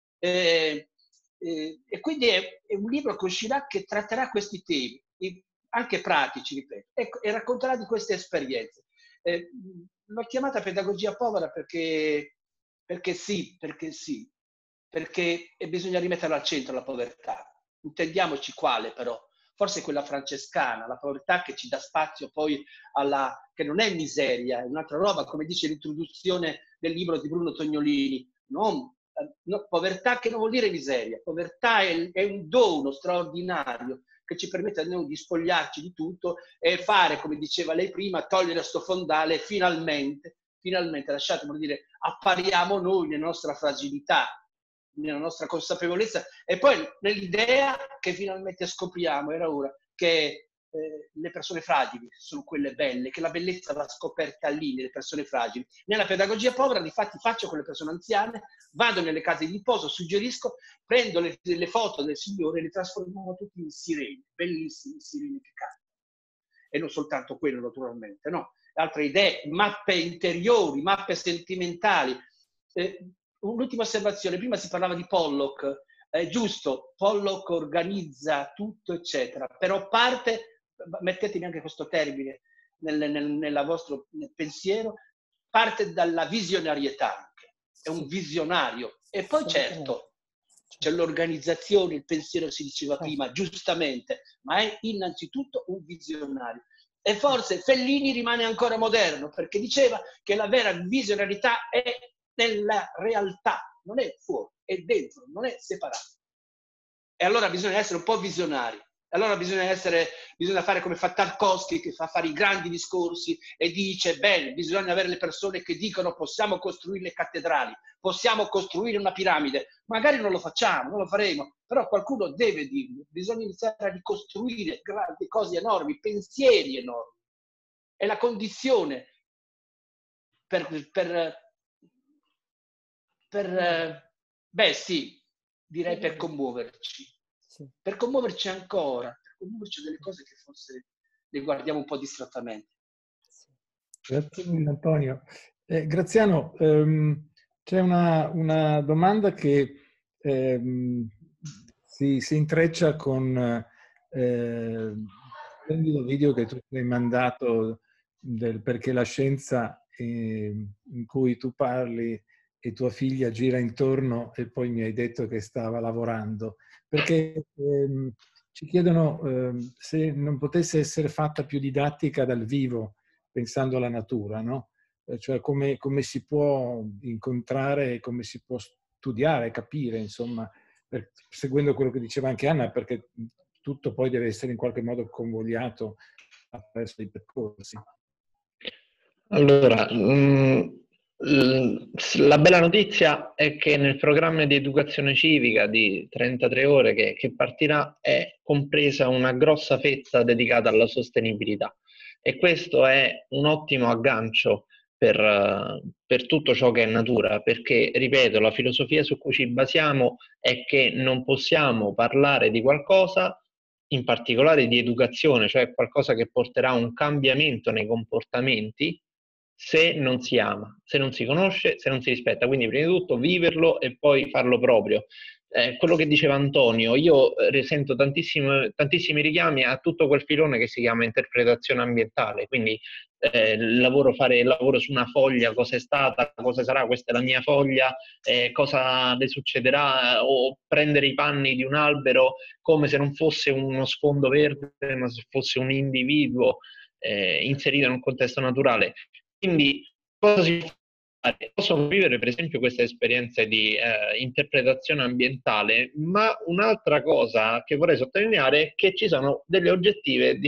E quindi è un libro che uscirà che tratterà questi temi, anche pratici, ripeto, e racconterà di queste esperienze. L'ho chiamata pedagogia povera perché sì, perché bisogna rimetterla al centro la povertà. Intendiamoci quale però, forse quella francescana, la povertà che ci dà spazio poi che non è miseria, è un'altra roba, come dice l'introduzione del libro di Bruno Tognolini, povertà che non vuol dire miseria, povertà è un dono straordinario che ci permette a noi di spogliarci di tutto e fare, come diceva lei prima, togliere sto fondale finalmente, lasciatemelo dire, appariamo noi nella nostra fragilità, nella nostra consapevolezza e poi nell'idea che finalmente scopriamo, era ora, che le persone fragili sono quelle belle, che la bellezza va scoperta lì, nelle persone fragili. Nella pedagogia povera, difatti, faccio con le persone anziane, vado nelle case di riposo, suggerisco, prendo le foto del Signore e le trasformiamo tutti in sirene, bellissime sirene che cantano. E non soltanto quello, naturalmente, no? Altre idee, mappe interiori, mappe sentimentali. Un'ultima osservazione, prima si parlava di Pollock, è giusto, Pollock organizza tutto, eccetera, però parte, mettetemi anche questo termine nel vostro pensiero, parte dalla visionarietà anche, è un visionario. E poi certo, c'è l'organizzazione, il pensiero si diceva prima, giustamente, ma è innanzitutto un visionario. E forse Fellini rimane ancora moderno, perché diceva che la vera visionarietà è nella realtà, non è fuori, è dentro, non è separato. E allora bisogna essere un po' visionari. Allora bisogna fare come fa Tarkovsky, che fa fare i grandi discorsi e dice, bene, bisogna avere le persone che dicono possiamo costruire le cattedrali, possiamo costruire una piramide. Magari non lo facciamo, non lo faremo, però qualcuno deve dirlo. Bisogna iniziare a ricostruire grandi cose enormi, pensieri enormi. È la condizione direi per commuoverci. Per commuoverci ancora, per commuoverci delle cose che forse le guardiamo un po' distrattamente. Grazie mille, Antonio. Graziano, c'è una domanda che si intreccia con il splendido video che tu hai mandato perché la scienza in cui tu parli e tua figlia gira intorno e poi mi hai detto che stava lavorando. Perché ci chiedono se non potesse essere fatta più didattica dal vivo, pensando alla natura, no? Cioè come si può incontrare, come si può studiare, capire, insomma, seguendo quello che diceva anche Anna, perché tutto poi deve essere in qualche modo convogliato attraverso dei percorsi. Allora, La bella notizia è che nel programma di educazione civica di 33 ore che partirà è compresa una grossa fetta dedicata alla sostenibilità, e questo è un ottimo aggancio per tutto ciò che è natura, perché, ripeto, la filosofia su cui ci basiamo è che non possiamo parlare di qualcosa, in particolare di educazione, cioè qualcosa che porterà a un cambiamento nei comportamenti, se non si ama, se non si conosce, se non si rispetta. Quindi prima di tutto viverlo e poi farlo proprio. Quello che diceva Antonio, io sento tantissimi richiami a tutto quel filone che si chiama interpretazione ambientale, quindi fare il lavoro su una foglia, cosa è stata, cosa sarà, questa è la mia foglia, cosa le succederà, o prendere i panni di un albero come se non fosse uno sfondo verde, ma se fosse un individuo inserito in un contesto naturale. Quindi cosa si può fare? Possono vivere per esempio queste esperienze di interpretazione ambientale, ma un'altra cosa che vorrei sottolineare è che ci sono delle oggettive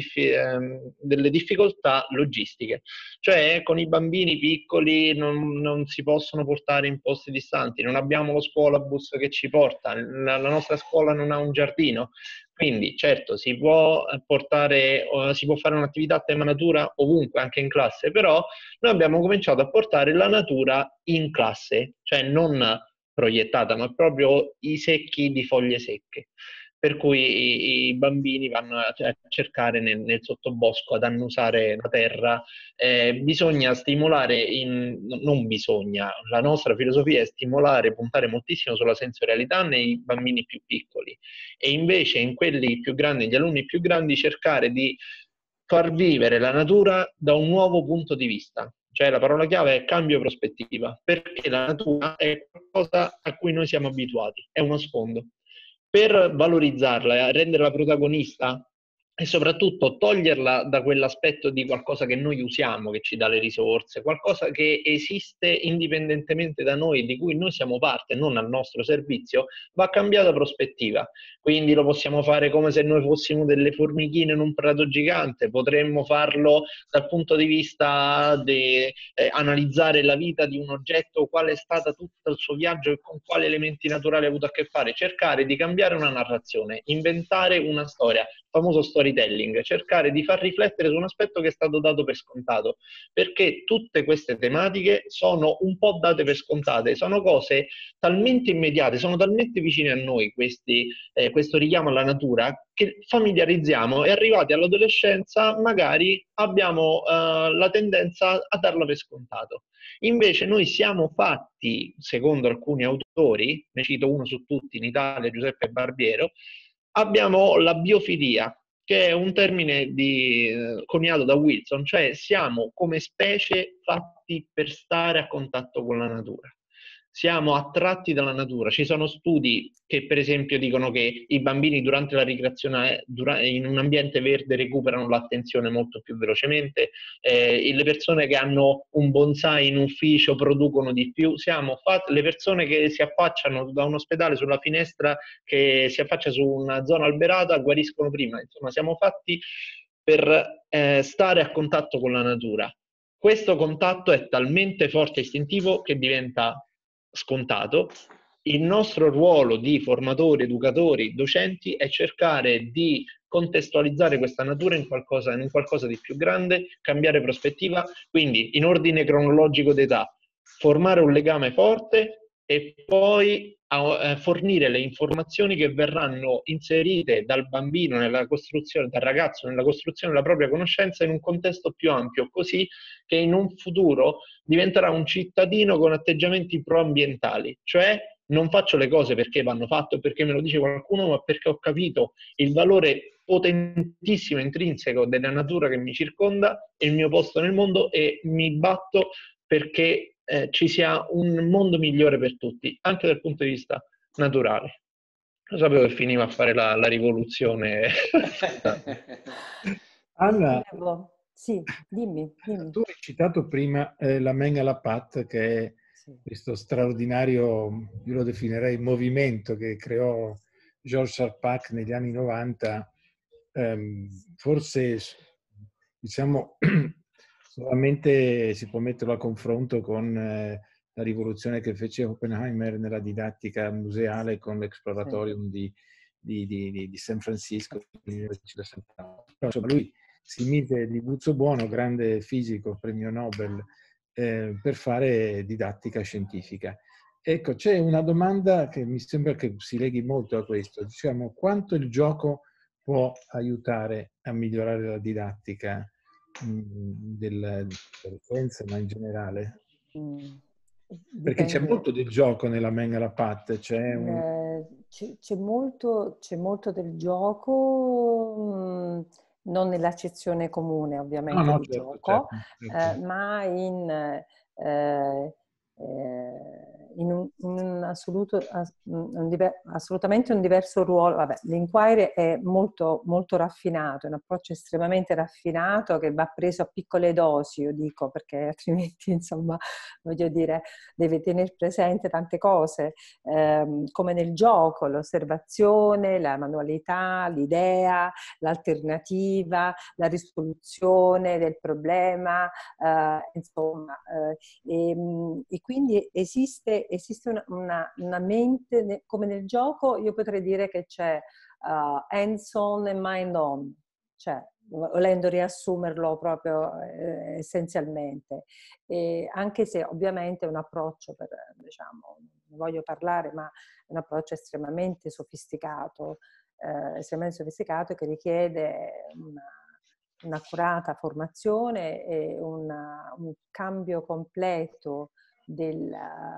delle difficoltà logistiche, cioè con i bambini piccoli non si possono portare in posti distanti, non abbiamo lo scuolabus che ci porta, la nostra scuola non ha un giardino. Quindi, certo, si può si può fare un'attività a tema natura ovunque, anche in classe, però noi abbiamo cominciato a portare la natura in classe, cioè non proiettata, ma proprio i secchi di foglie secche. Per cui i bambini vanno a cercare nel sottobosco, ad annusare la terra. Bisogna stimolare, non bisogna, la nostra filosofia è stimolare, puntare moltissimo sulla sensorialità nei bambini più piccoli, e invece in quelli più grandi, negli alunni più grandi, cercare di far vivere la natura da un nuovo punto di vista. Cioè la parola chiave è cambio prospettiva, perché la natura è qualcosa a cui noi siamo abituati, è uno sfondo. Per valorizzarla e renderla protagonista, e soprattutto toglierla da quell'aspetto di qualcosa che noi usiamo, che ci dà le risorse, qualcosa che esiste indipendentemente da noi, di cui noi siamo parte, non al nostro servizio, va cambiata prospettiva. Quindi lo possiamo fare come se noi fossimo delle formichine in un prato gigante, potremmo farlo dal punto di vista di analizzare la vita di un oggetto, qual è stata tutto il suo viaggio e con quali elementi naturali ha avuto a che fare, cercare di cambiare una narrazione, inventare una storia, il famoso storytelling, cercare di far riflettere su un aspetto che è stato dato per scontato, perché tutte queste tematiche sono un po' date per scontate, sono cose talmente immediate, sono talmente vicine a noi questo richiamo alla natura, che familiarizziamo, e arrivati all'adolescenza magari abbiamo la tendenza a darla per scontato. Invece noi siamo fatti, secondo alcuni autori, ne cito uno su tutti in Italia, Giuseppe Barbiero, abbiamo la biofilia, che è un termine coniato da Wilson, cioè siamo come specie fatti per stare a contatto con la natura. Siamo attratti dalla natura. Ci sono studi che per esempio dicono che i bambini durante la ricreazione in un ambiente verde recuperano l'attenzione molto più velocemente, le persone che hanno un bonsai in ufficio producono di più, le persone che si affacciano da un ospedale sulla finestra che si affaccia su una zona alberata guariscono prima. Insomma, siamo fatti per stare a contatto con la natura. Questo contatto è talmente forte e istintivo che diventa scontato. Il nostro ruolo di formatori, educatori, docenti è cercare di contestualizzare questa natura in qualcosa di più grande, cambiare prospettiva, quindi in ordine cronologico d'età, formare un legame forte e poi fornire le informazioni che verranno inserite dal bambino nella costruzione, dal ragazzo nella costruzione della propria conoscenza in un contesto più ampio, così che in un futuro diventerà un cittadino con atteggiamenti proambientali, cioè non faccio le cose perché vanno fatte o perché me lo dice qualcuno, ma perché ho capito il valore potentissimo, intrinseco della natura che mi circonda e il mio posto nel mondo, e mi batto perché ci sia un mondo migliore per tutti, anche dal punto di vista naturale. Lo sapevo che finiva a fare la rivoluzione. Anna, sì, dimmi. tu hai citato prima la Mengala Path, che è questo straordinario, io lo definirei movimento che creò George Sarpak negli anni 90, forse diciamo Solamente si può metterlo a confronto con la rivoluzione che fece Oppenheimer nella didattica museale con l'Exploratorium di San Francisco. Però, insomma, lui si mise di Buzzo Buono, grande fisico, premio Nobel, per fare didattica scientifica. Ecco, c'è una domanda che mi sembra che si leghi molto a questo. Diciamo, quanto il gioco può aiutare a migliorare la didattica della scienza, ma in generale? Perché c'è Dipende. molto del gioco nella Mengele-Pat, c'è C'è molto del gioco, non nell'accezione comune No, ovviamente no, di certo, gioco, certo, certo. ma eh, in un assolutamente un diverso ruolo. Vabbè, l'Inquiry è molto, molto raffinato, è un approccio estremamente raffinato che va preso a piccole dosi, io dico, perché altrimenti, insomma, voglio dire, deve tenere presente tante cose, come nel gioco, l'osservazione, la manualità, l'idea, l'alternativa, la risoluzione del problema, insomma, e quindi esiste una mente, come nel gioco, io potrei dire che c'è hands on e mind on, cioè volendo riassumerlo proprio essenzialmente, anche se ovviamente è un approccio diciamo, ne voglio parlare, ma è un approccio estremamente sofisticato che richiede un'accurata formazione e un cambio completo del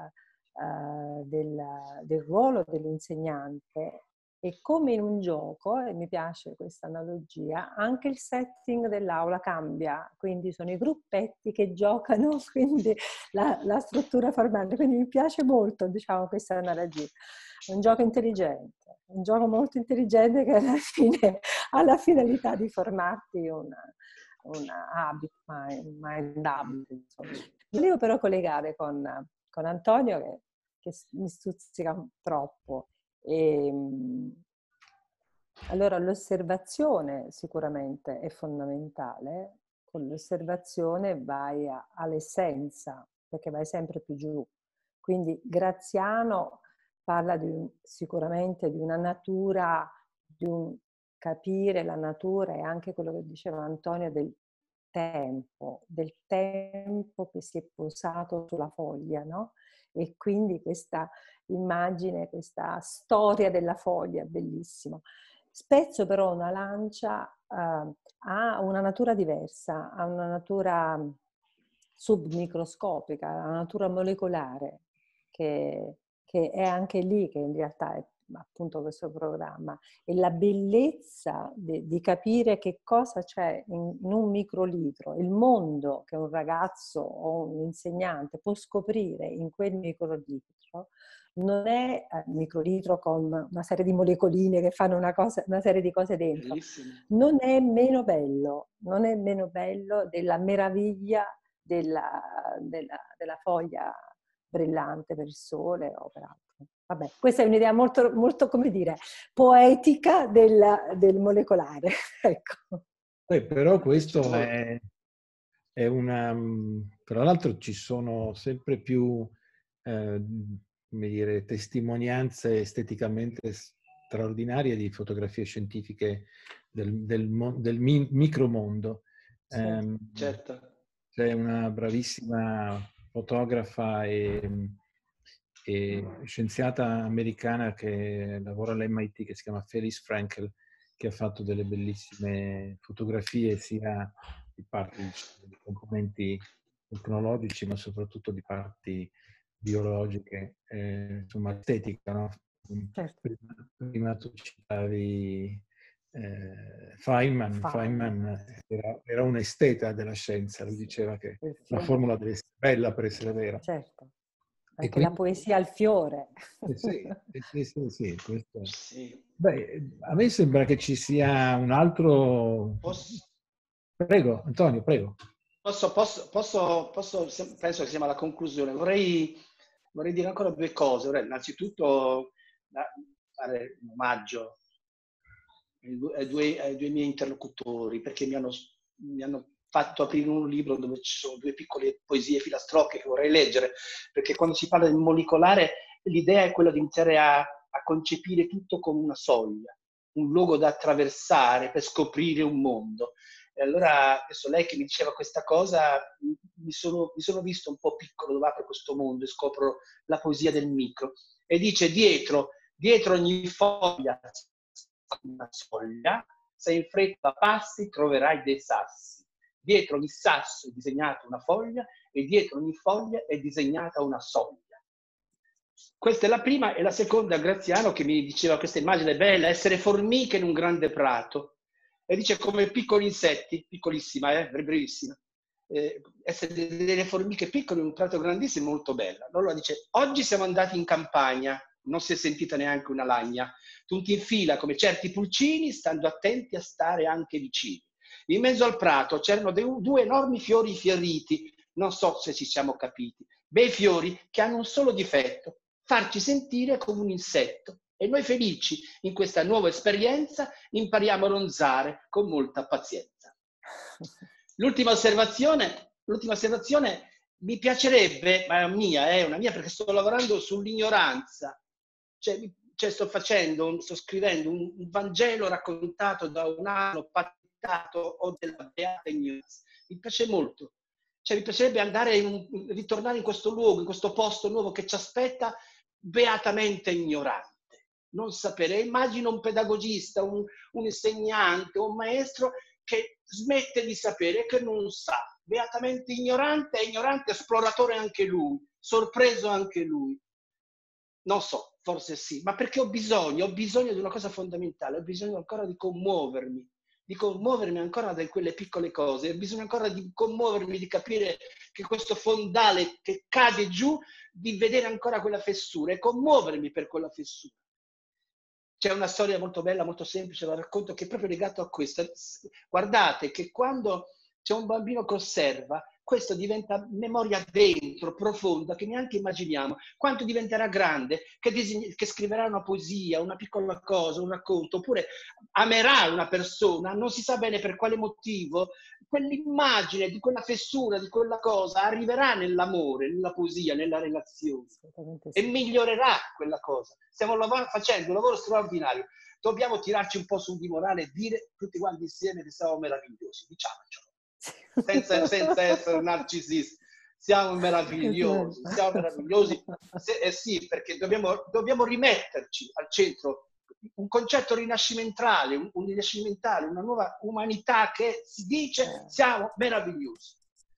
ruolo dell'insegnante. E come in un gioco, e mi piace questa analogia, anche il setting dell'aula cambia, quindi sono i gruppetti che giocano, quindi la struttura formale, quindi mi piace molto, diciamo, questa analogia. È un gioco intelligente, un gioco molto intelligente che alla fine ha la finalità di formarti una habit, mind habit, insomma. Volevo però collegare con Antonio che mi stuzzica troppo. Allora, l'osservazione sicuramente è fondamentale. Con l'osservazione vai all'essenza, perché vai sempre più giù. Quindi Graziano parla sicuramente di una natura, di un capire la natura, e anche quello che diceva Antonio del tempo che si è posato sulla foglia, no? E quindi questa immagine, questa storia della foglia, bellissimo. Spezzo però una lancia, ha una natura diversa, ha una natura submicroscopica, una natura molecolare, che è anche lì, che in realtà è appunto questo programma, e la bellezza di capire che cosa c'è in un microlitro, il mondo che un ragazzo o un insegnante può scoprire in quel microlitro. Non è microlitro con una serie di molecoline che fanno una serie di cose dentro. Bellissimo. Non è meno bello della meraviglia della foglia brillante per il sole o per altro. Vabbè, questa è un'idea molto, molto, come dire, poetica del molecolare. Ecco. Però questo è una... Tra l'altro ci sono sempre più, come dire, testimonianze esteticamente straordinarie di fotografie scientifiche del micromondo. Certo. C'è una bravissima fotografa e scienziata americana che lavora all'MIT, che si chiama Phyllis Frankel, che ha fatto delle bellissime fotografie sia di parti di componenti tecnologici, ma soprattutto di parti biologiche, insomma estetica, no? Certo. Prima tu citavi Feynman era un esteta della scienza, lui diceva che la formula deve essere bella per essere vera. Certo, E anche la quindi, poesia al fiore. sì, questo. Sì. Beh, a me sembra che ci sia un altro... Prego, Antonio, prego. Penso che siamo alla conclusione. Vorrei dire ancora due cose. Vorrei innanzitutto fare un omaggio ai due miei interlocutori, perché mi hanno fatto aprire un libro dove ci sono 2 piccole poesie filastrocche che vorrei leggere, perché quando si parla del molecolare l'idea è quella di iniziare a concepire tutto come una soglia, un luogo da attraversare per scoprire un mondo. E allora adesso lei che mi diceva questa cosa, mi sono visto un po' piccolo dove apro questo mondo e scopro la poesia del micro. E dice dietro ogni foglia una soglia, se in fretta passi troverai dei sassi. Dietro ogni sasso è disegnata una foglia e dietro ogni foglia è disegnata una soglia. Questa è la prima, e la seconda Graziano che mi diceva questa immagine bella, essere formiche in un grande prato. E dice come piccoli insetti, piccolissima, brevissima, essere delle formiche piccole in un prato grandissimo, molto bella. Allora dice, oggi siamo andati in campagna, non si è sentita neanche una lagna, tutti in fila come certi pulcini, stando attenti a stare anche vicini. In mezzo al prato c'erano 2 enormi fiori fioriti, non so se ci siamo capiti, bei fiori che hanno un solo difetto, farci sentire come un insetto. E noi felici in questa nuova esperienza impariamo a ronzare con molta pazienza. L'ultima osservazione, mi piacerebbe, ma è una mia perché sto lavorando sull'ignoranza. Cioè sto scrivendo un Vangelo raccontato da un anno patentato o della beata ignoranza. Mi piace molto. Cioè mi piacerebbe ritornare in questo luogo, in questo posto nuovo che ci aspetta, beatamente ignorante. Non sapere. Immagino un pedagogista, un insegnante, un maestro che smette di sapere, che non sa. Beatamente ignorante, esploratore anche lui, sorpreso anche lui. Non so, forse sì, ma perché ho bisogno di una cosa fondamentale, ho bisogno ancora di commuovermi ancora da quelle piccole cose, ho bisogno ancora di commuovermi, di capire che questo fondale che cade giù, di vedere ancora quella fessura e commuovermi per quella fessura. C'è una storia molto bella, molto semplice, la racconto, che è proprio legato a questo. Guardate che quando c'è un bambino che osserva, questo diventa memoria dentro, profonda, che neanche immaginiamo. Quanto diventerà grande, che scriverà una poesia, una piccola cosa, un racconto, oppure amerà una persona, non si sa bene per quale motivo, quell'immagine di quella fessura, di quella cosa, arriverà nell'amore, nella poesia, nella relazione, e migliorerà quella cosa. Stiamo facendo un lavoro straordinario. Dobbiamo tirarci un po' su di morale e dire tutti quanti insieme che siamo meravigliosi, diciamocelo. Senza essere narcisisti, siamo meravigliosi, sì, perché dobbiamo rimetterci al centro un concetto rinascimentale, una nuova umanità che si dice siamo meravigliosi.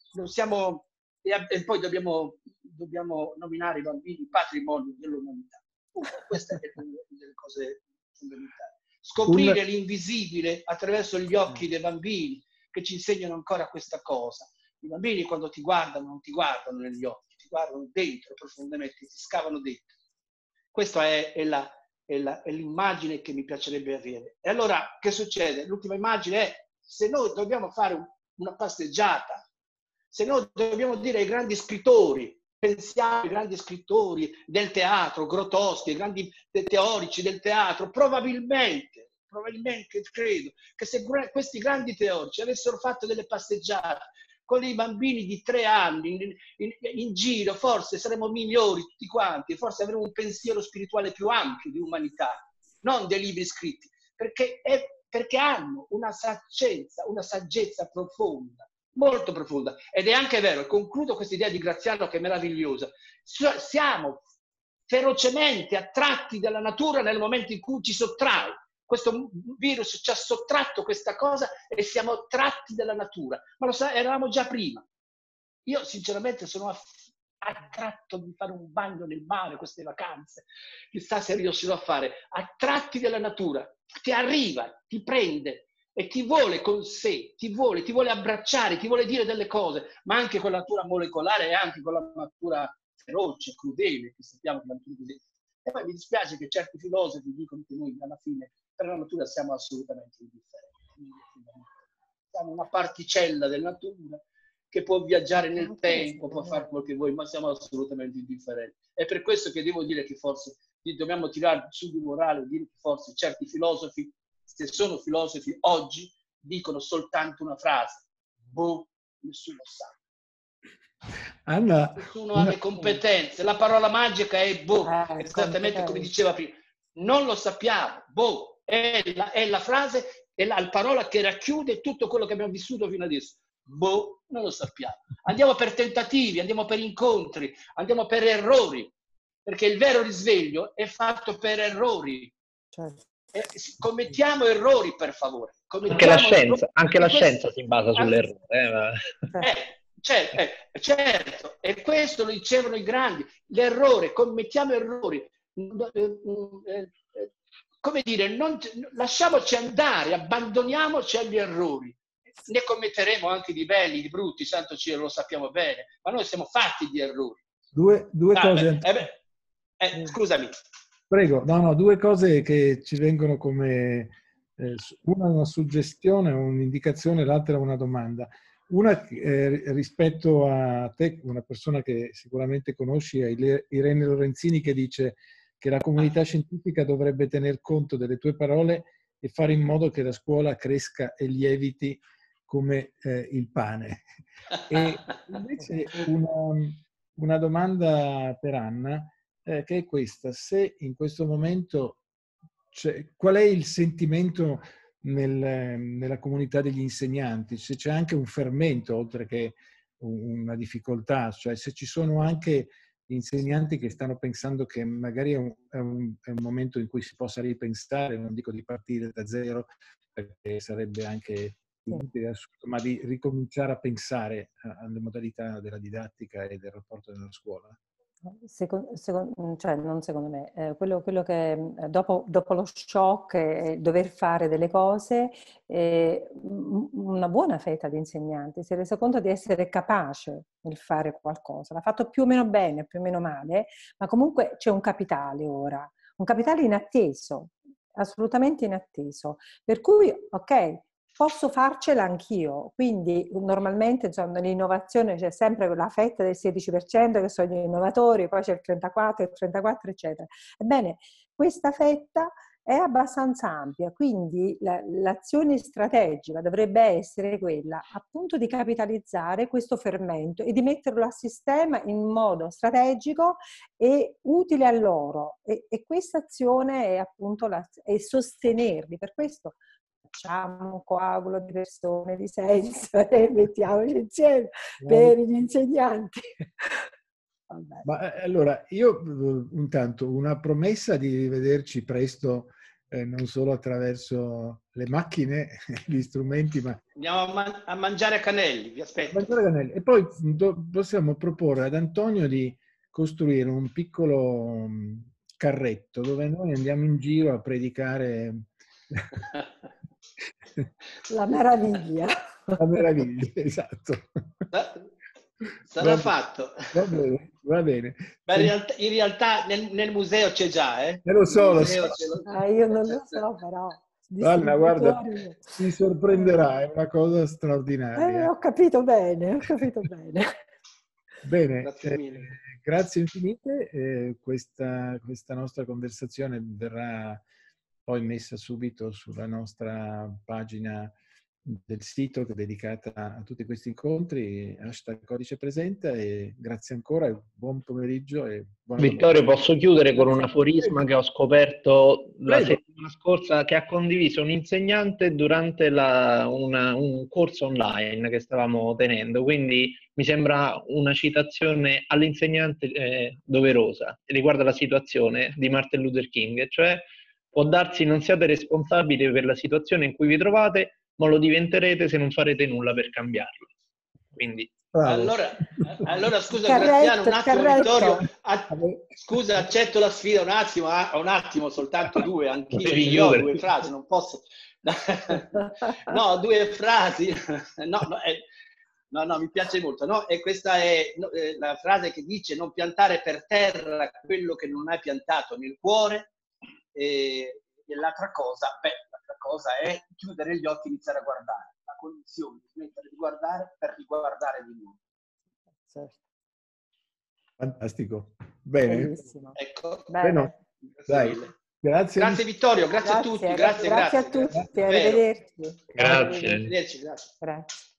E poi dobbiamo nominare i bambini patrimonio dell'umanità. Questa è una delle cose fondamentali. Scoprire l'invisibile attraverso gli occhi dei bambini, che ci insegnano ancora questa cosa. I bambini quando ti guardano non ti guardano negli occhi, ti guardano dentro profondamente, ti scavano dentro. Questa è l'immagine che mi piacerebbe avere. E allora che succede? L'ultima immagine è: se noi dobbiamo fare una passeggiata, se noi dobbiamo dire ai grandi scrittori, pensiamo ai grandi scrittori del teatro, Grotowski, ai grandi teorici del teatro, probabilmente credo che se questi grandi teorici avessero fatto delle passeggiate con i bambini di 3 anni in giro, forse saremmo migliori tutti quanti, forse avremmo un pensiero spirituale più ampio di umanità, non dei libri scritti, perché hanno una saggezza profonda, molto profonda. Ed è anche vero, e concludo questa idea di Graziano che è meravigliosa, siamo ferocemente attratti dalla natura nel momento in cui ci sottrae. Questo virus ci ha sottratto questa cosa e siamo attratti dalla natura, ma eravamo già prima. Io sinceramente sono attratto di fare un bagno nel mare, queste vacanze, chissà se riuscirò a fare, attratti dalla natura, ti arriva, ti prende e ti vuole con sé, ti vuole abbracciare, ti vuole dire delle cose, ma anche con la natura molecolare e anche con la natura feroce, crudele, che sappiamo che la natura crudele. E poi mi dispiace che certi filosofi dicono che noi alla fine per la natura siamo assolutamente indifferenti. Siamo una particella della natura che può viaggiare nel tempo, può fare quello che vuoi, ma siamo assolutamente indifferenti. È per questo che devo dire che forse dobbiamo tirare su di morale, dire che forse certi filosofi, se sono filosofi oggi, dicono soltanto una frase: Boh, nessuno sa. Anna, Nessuno ha le competenze. La parola magica è boh, esattamente come diceva prima. Non lo sappiamo. Boh, è la frase, è la parola che racchiude tutto quello che abbiamo vissuto fino adesso. Boh, non lo sappiamo. Andiamo per tentativi, andiamo per incontri, andiamo per errori, perché il vero risveglio è fatto per errori. Certo. Commettiamo errori, per favore. Anche la scienza si basa sull'errore. Certo, e questo lo dicevano i grandi. L'errore, commettiamo errori. Come dire, lasciamoci andare, abbandoniamoci agli errori. Ne commetteremo anche di belli, di brutti, santo cielo, lo sappiamo bene, ma noi siamo fatti di errori. Due cose. Scusami. Prego, no, due cose che ci vengono come una suggestione, un'indicazione, l'altra una domanda. Una rispetto a te, una persona che sicuramente conosci, Irene Lorenzini, che dice che la comunità scientifica dovrebbe tener conto delle tue parole e fare in modo che la scuola cresca e lieviti come il pane. E invece una domanda per Anna, che è questa: se in questo momento qual è il sentimento nella comunità degli insegnanti, se c'è anche un fermento oltre che una difficoltà, cioè se ci sono anche insegnanti che stanno pensando che magari è un momento in cui si possa ripensare, non dico di partire da zero, perché sarebbe anche inutile, ma di ricominciare a pensare alle modalità della didattica e del rapporto della scuola. Cioè, non secondo me, quello che dopo lo shock e dover fare delle cose, una buona fetta di insegnanti si è resa conto di essere capace nel fare qualcosa. L'ha fatto più o meno bene, più o meno male, ma comunque c'è un capitale ora, un capitale inatteso, assolutamente inatteso. Per cui, ok, posso farcela anch'io, quindi normalmente insomma, nell'innovazione c'è sempre quella fetta del 16% che sono gli innovatori, poi c'è il 34, eccetera. Ebbene, questa fetta è abbastanza ampia, quindi l'azione strategica dovrebbe essere quella appunto di capitalizzare questo fermento e di metterlo a sistema in modo strategico e utile a loro, e questa azione è appunto è sostenerli. Per questo facciamo un coagulo di persone di senso e mettiamoci insieme per gli insegnanti. Vabbè. Ma allora, io intanto una promessa di vederci presto, non solo attraverso le macchine, gli strumenti, ma andiamo a mangiare canelli, vi aspetto. E poi possiamo proporre ad Antonio di costruire un piccolo carretto dove noi andiamo in giro a predicare la meraviglia. La meraviglia, esatto. Sarà fatto. Va bene. Beh, in realtà nel museo c'è già, Lo so. Io non lo so, però. Anna, guarda, ti sorprenderà, è una cosa straordinaria. Ho capito bene. Bene, grazie infinite. Questa nostra conversazione verrà poi messa subito sulla nostra pagina del sito che è dedicata a tutti questi incontri, #Codice Presenta, e grazie ancora e buon pomeriggio. E Vittorio, posso chiudere con un aforisma che ho scoperto la settimana scorsa, che ha condiviso un insegnante durante un corso online che stavamo tenendo, quindi mi sembra una citazione all'insegnante doverosa, riguarda la situazione di Martin Luther King, cioè: può darsi non siate responsabili per la situazione in cui vi trovate, ma lo diventerete se non farete nulla per cambiarlo. Quindi allora scusa, Graziano, un attimo, Vittorio, scusa, accetto la sfida un attimo, soltanto due, anch'io ho due frasi, non posso. No, due frasi. No, mi piace molto. No? E questa è la frase che dice: non piantare per terra quello che non hai piantato nel cuore. E l'altra cosa è chiudere gli occhi e iniziare a guardare. La condizione di smettere di guardare per riguardare di nuovo. Certo. Fantastico. Bene. Bellissimo. Ecco. Bene. Dai. Grazie Vittorio, grazie a tutti. Grazie a tutti. Arrivederci. Grazie. Arrivederci, grazie.